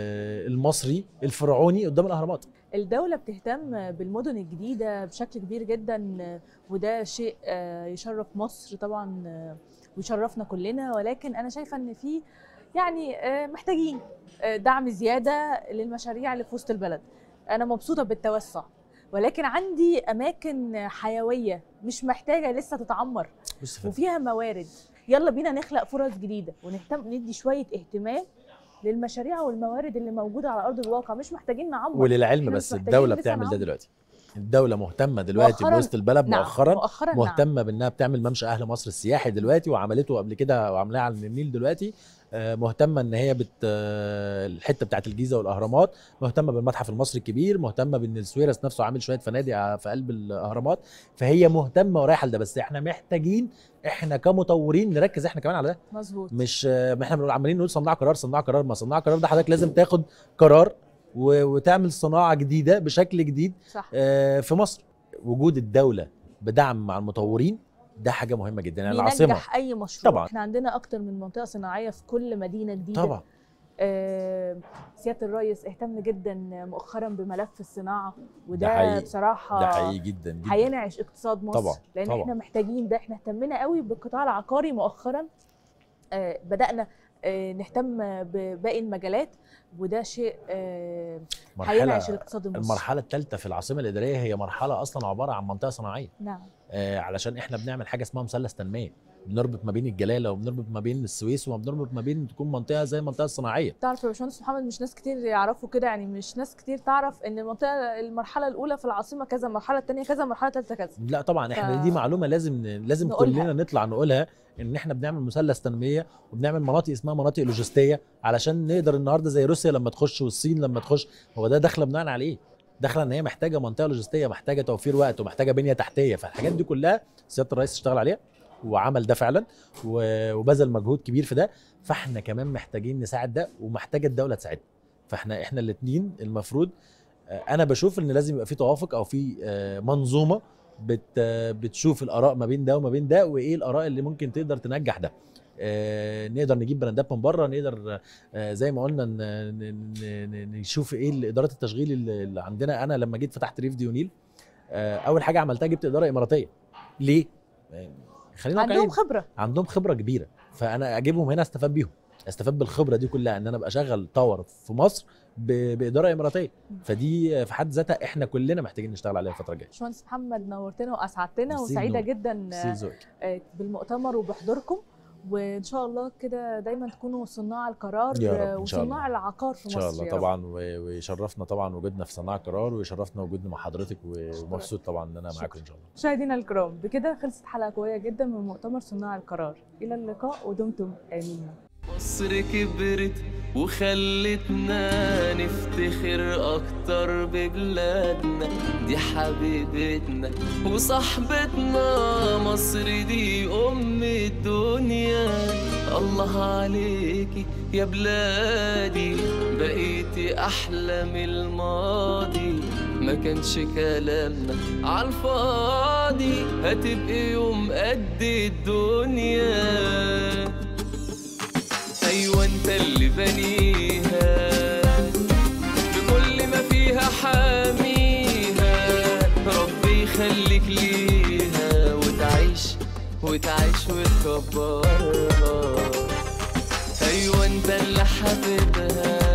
المصري الفرعوني قدام الاهرامات. الدولة بتهتم بالمدن الجديدة بشكل كبير جدا، وده شيء يشرف مصر طبعا ويشرفنا كلنا، ولكن انا شايفه ان في يعني محتاجين دعم زياده للمشاريع اللي في وسط البلد. انا مبسوطه بالتوسع، ولكن عندي اماكن حيويه مش محتاجه لسه تتعمر وفيها موارد. يلا بينا نخلق فرص جديده ونهتم، ندي شويه اهتمام للمشاريع والموارد اللي موجوده على ارض الواقع. مش محتاجين نعمر. وللعلم بس الدوله بتعمل ده دلوقتي. الدولة مهتمة دلوقتي بوسط البلد نعم. مؤخرا, مؤخرا مهتمة نعم. بانها بتعمل ممشى اهل مصر السياحي دلوقتي، وعملته قبل كده وعملها على النيل دلوقتي. مهتمة ان هي بت الحتة بتاعت الجيزة والاهرامات، مهتمة بالمتحف المصري الكبير، مهتمة بان السويرس نفسه عامل شوية فنادق في قلب الاهرامات. فهي مهتمة ورايحة لده، بس احنا محتاجين احنا كمطورين نركز احنا كمان على ده. مظبوط. مش ما احنا بنقول عمالين نقول صناع قرار صناع قرار، ما صناع قرار ده حضرتك لازم تاخد قرار وتعمل صناعة جديدة بشكل جديد. صح. في مصر وجود الدولة بدعم مع المطورين ده حاجة مهمة جدا. يعني العاصمة بينجح أي مشروع. طبعا. احنا عندنا أكتر من منطقة صناعية في كل مدينة جديدة. طبعا. آه سيادة الرئيس اهتم جدا مؤخرا بملف الصناعة، وده ده حقيقي. بصراحة ده حقيقي جدا جدا هينعش اقتصاد مصر. طبعا. لأن طبعا. احنا محتاجين ده. احنا اهتمنا قوي بالقطاع العقاري مؤخرا. آه بدأنا آه نهتم بباقي المجالات، وده شيء آه هينعش الاقتصاد المصري. المرحلة الثالثة في العاصمة الإدارية هي مرحلة أصلا عبارة عن منطقة صناعية. نعم. آه علشان احنا بنعمل حاجة اسمها مثلث تنمية، بنربط ما بين الجلالة وبنربط ما بين السويس وبنربط ما بين تكون منطقة زي المنطقة الصناعية. تعرف يا باشمهندس محمد، مش ناس كتير يعرفوا كده، يعني مش ناس كتير تعرف ان المنطقة المرحلة الأولى في العاصمة كذا، المرحلة الثانية كذا، المرحلة الثالثة كذا. لا طبعا احنا ف... دي معلومة لازم لازم نقولها. كلنا نطلع نقولها، ان احنا بنعمل مثلث تنميه وبنعمل مناطق اسمها مناطق لوجستيه، علشان نقدر النهارده زي روسيا لما تخش والصين لما تخش. هو ده داخله بناء على ايه؟ داخله ان هي محتاجه منطقه لوجستيه، محتاجه توفير وقت، ومحتاجه بنيه تحتيه. فالحاجات دي كلها سياده الرئيس اشتغل عليها وعمل ده فعلا وبذل مجهود كبير في ده. فاحنا كمان محتاجين نساعد ده، ومحتاجه الدوله تساعدنا. فاحنا احنا الاثنين المفروض، انا بشوف ان لازم يبقى في توافق او في منظومه بت بتشوف الاراء ما بين ده وما بين ده، وايه الاراء اللي ممكن تقدر تنجح ده. آه نقدر نجيب براندات من بره، نقدر آه زي ما قلنا نشوف ايه الادارات التشغيل اللي عندنا. انا لما جيت فتحت ريف ديونيل، آه اول حاجه عملتها جبت اداره اماراتيه. ليه؟ آه خلينا عندهم خبره عندهم خبره كبيره، فانا اجيبهم هنا استفاد بيهم، استفاد بالخبره دي كلها، ان انا ابقى شغال طور في مصر باداره اماراتيه. فدي في حد ذاتها احنا كلنا محتاجين نشتغل عليها الفتره الجايه. باشمهندس محمد نورتنا واسعدتنا، وسعيده جدا بالمؤتمر وبحضوركم، وان شاء الله كده دايما تكونوا صناع القرار وصناع العقار في مصر. ان شاء الله طبعا، ويشرفنا طبعا وجودنا في صناع القرار، ويشرفنا وجودنا مع حضرتك، ومبسوط طبعا ان انا معاكم ان شاء الله. مشاهدينا الكرام، بكده خلصت حلقه قويه جدا من مؤتمر صناع القرار. الى اللقاء ودمتم امنين. مصر كبرت وخلتنا نفتخر اكتر ببلادنا، دي حبيبتنا وصاحبتنا، مصر دي ام الدنيا. الله عليكي يا بلادي، بقيتي احلى من الماضي، ما كانش كلامنا عالفاضي، هتبقي يوم قد الدنيا. أيوة أنت اللي بنيها بكل ما فيها، حاميها ربي يخليك ليها، وتعيش وتعيش وتكبرها. أيوة أنت اللي حبيبها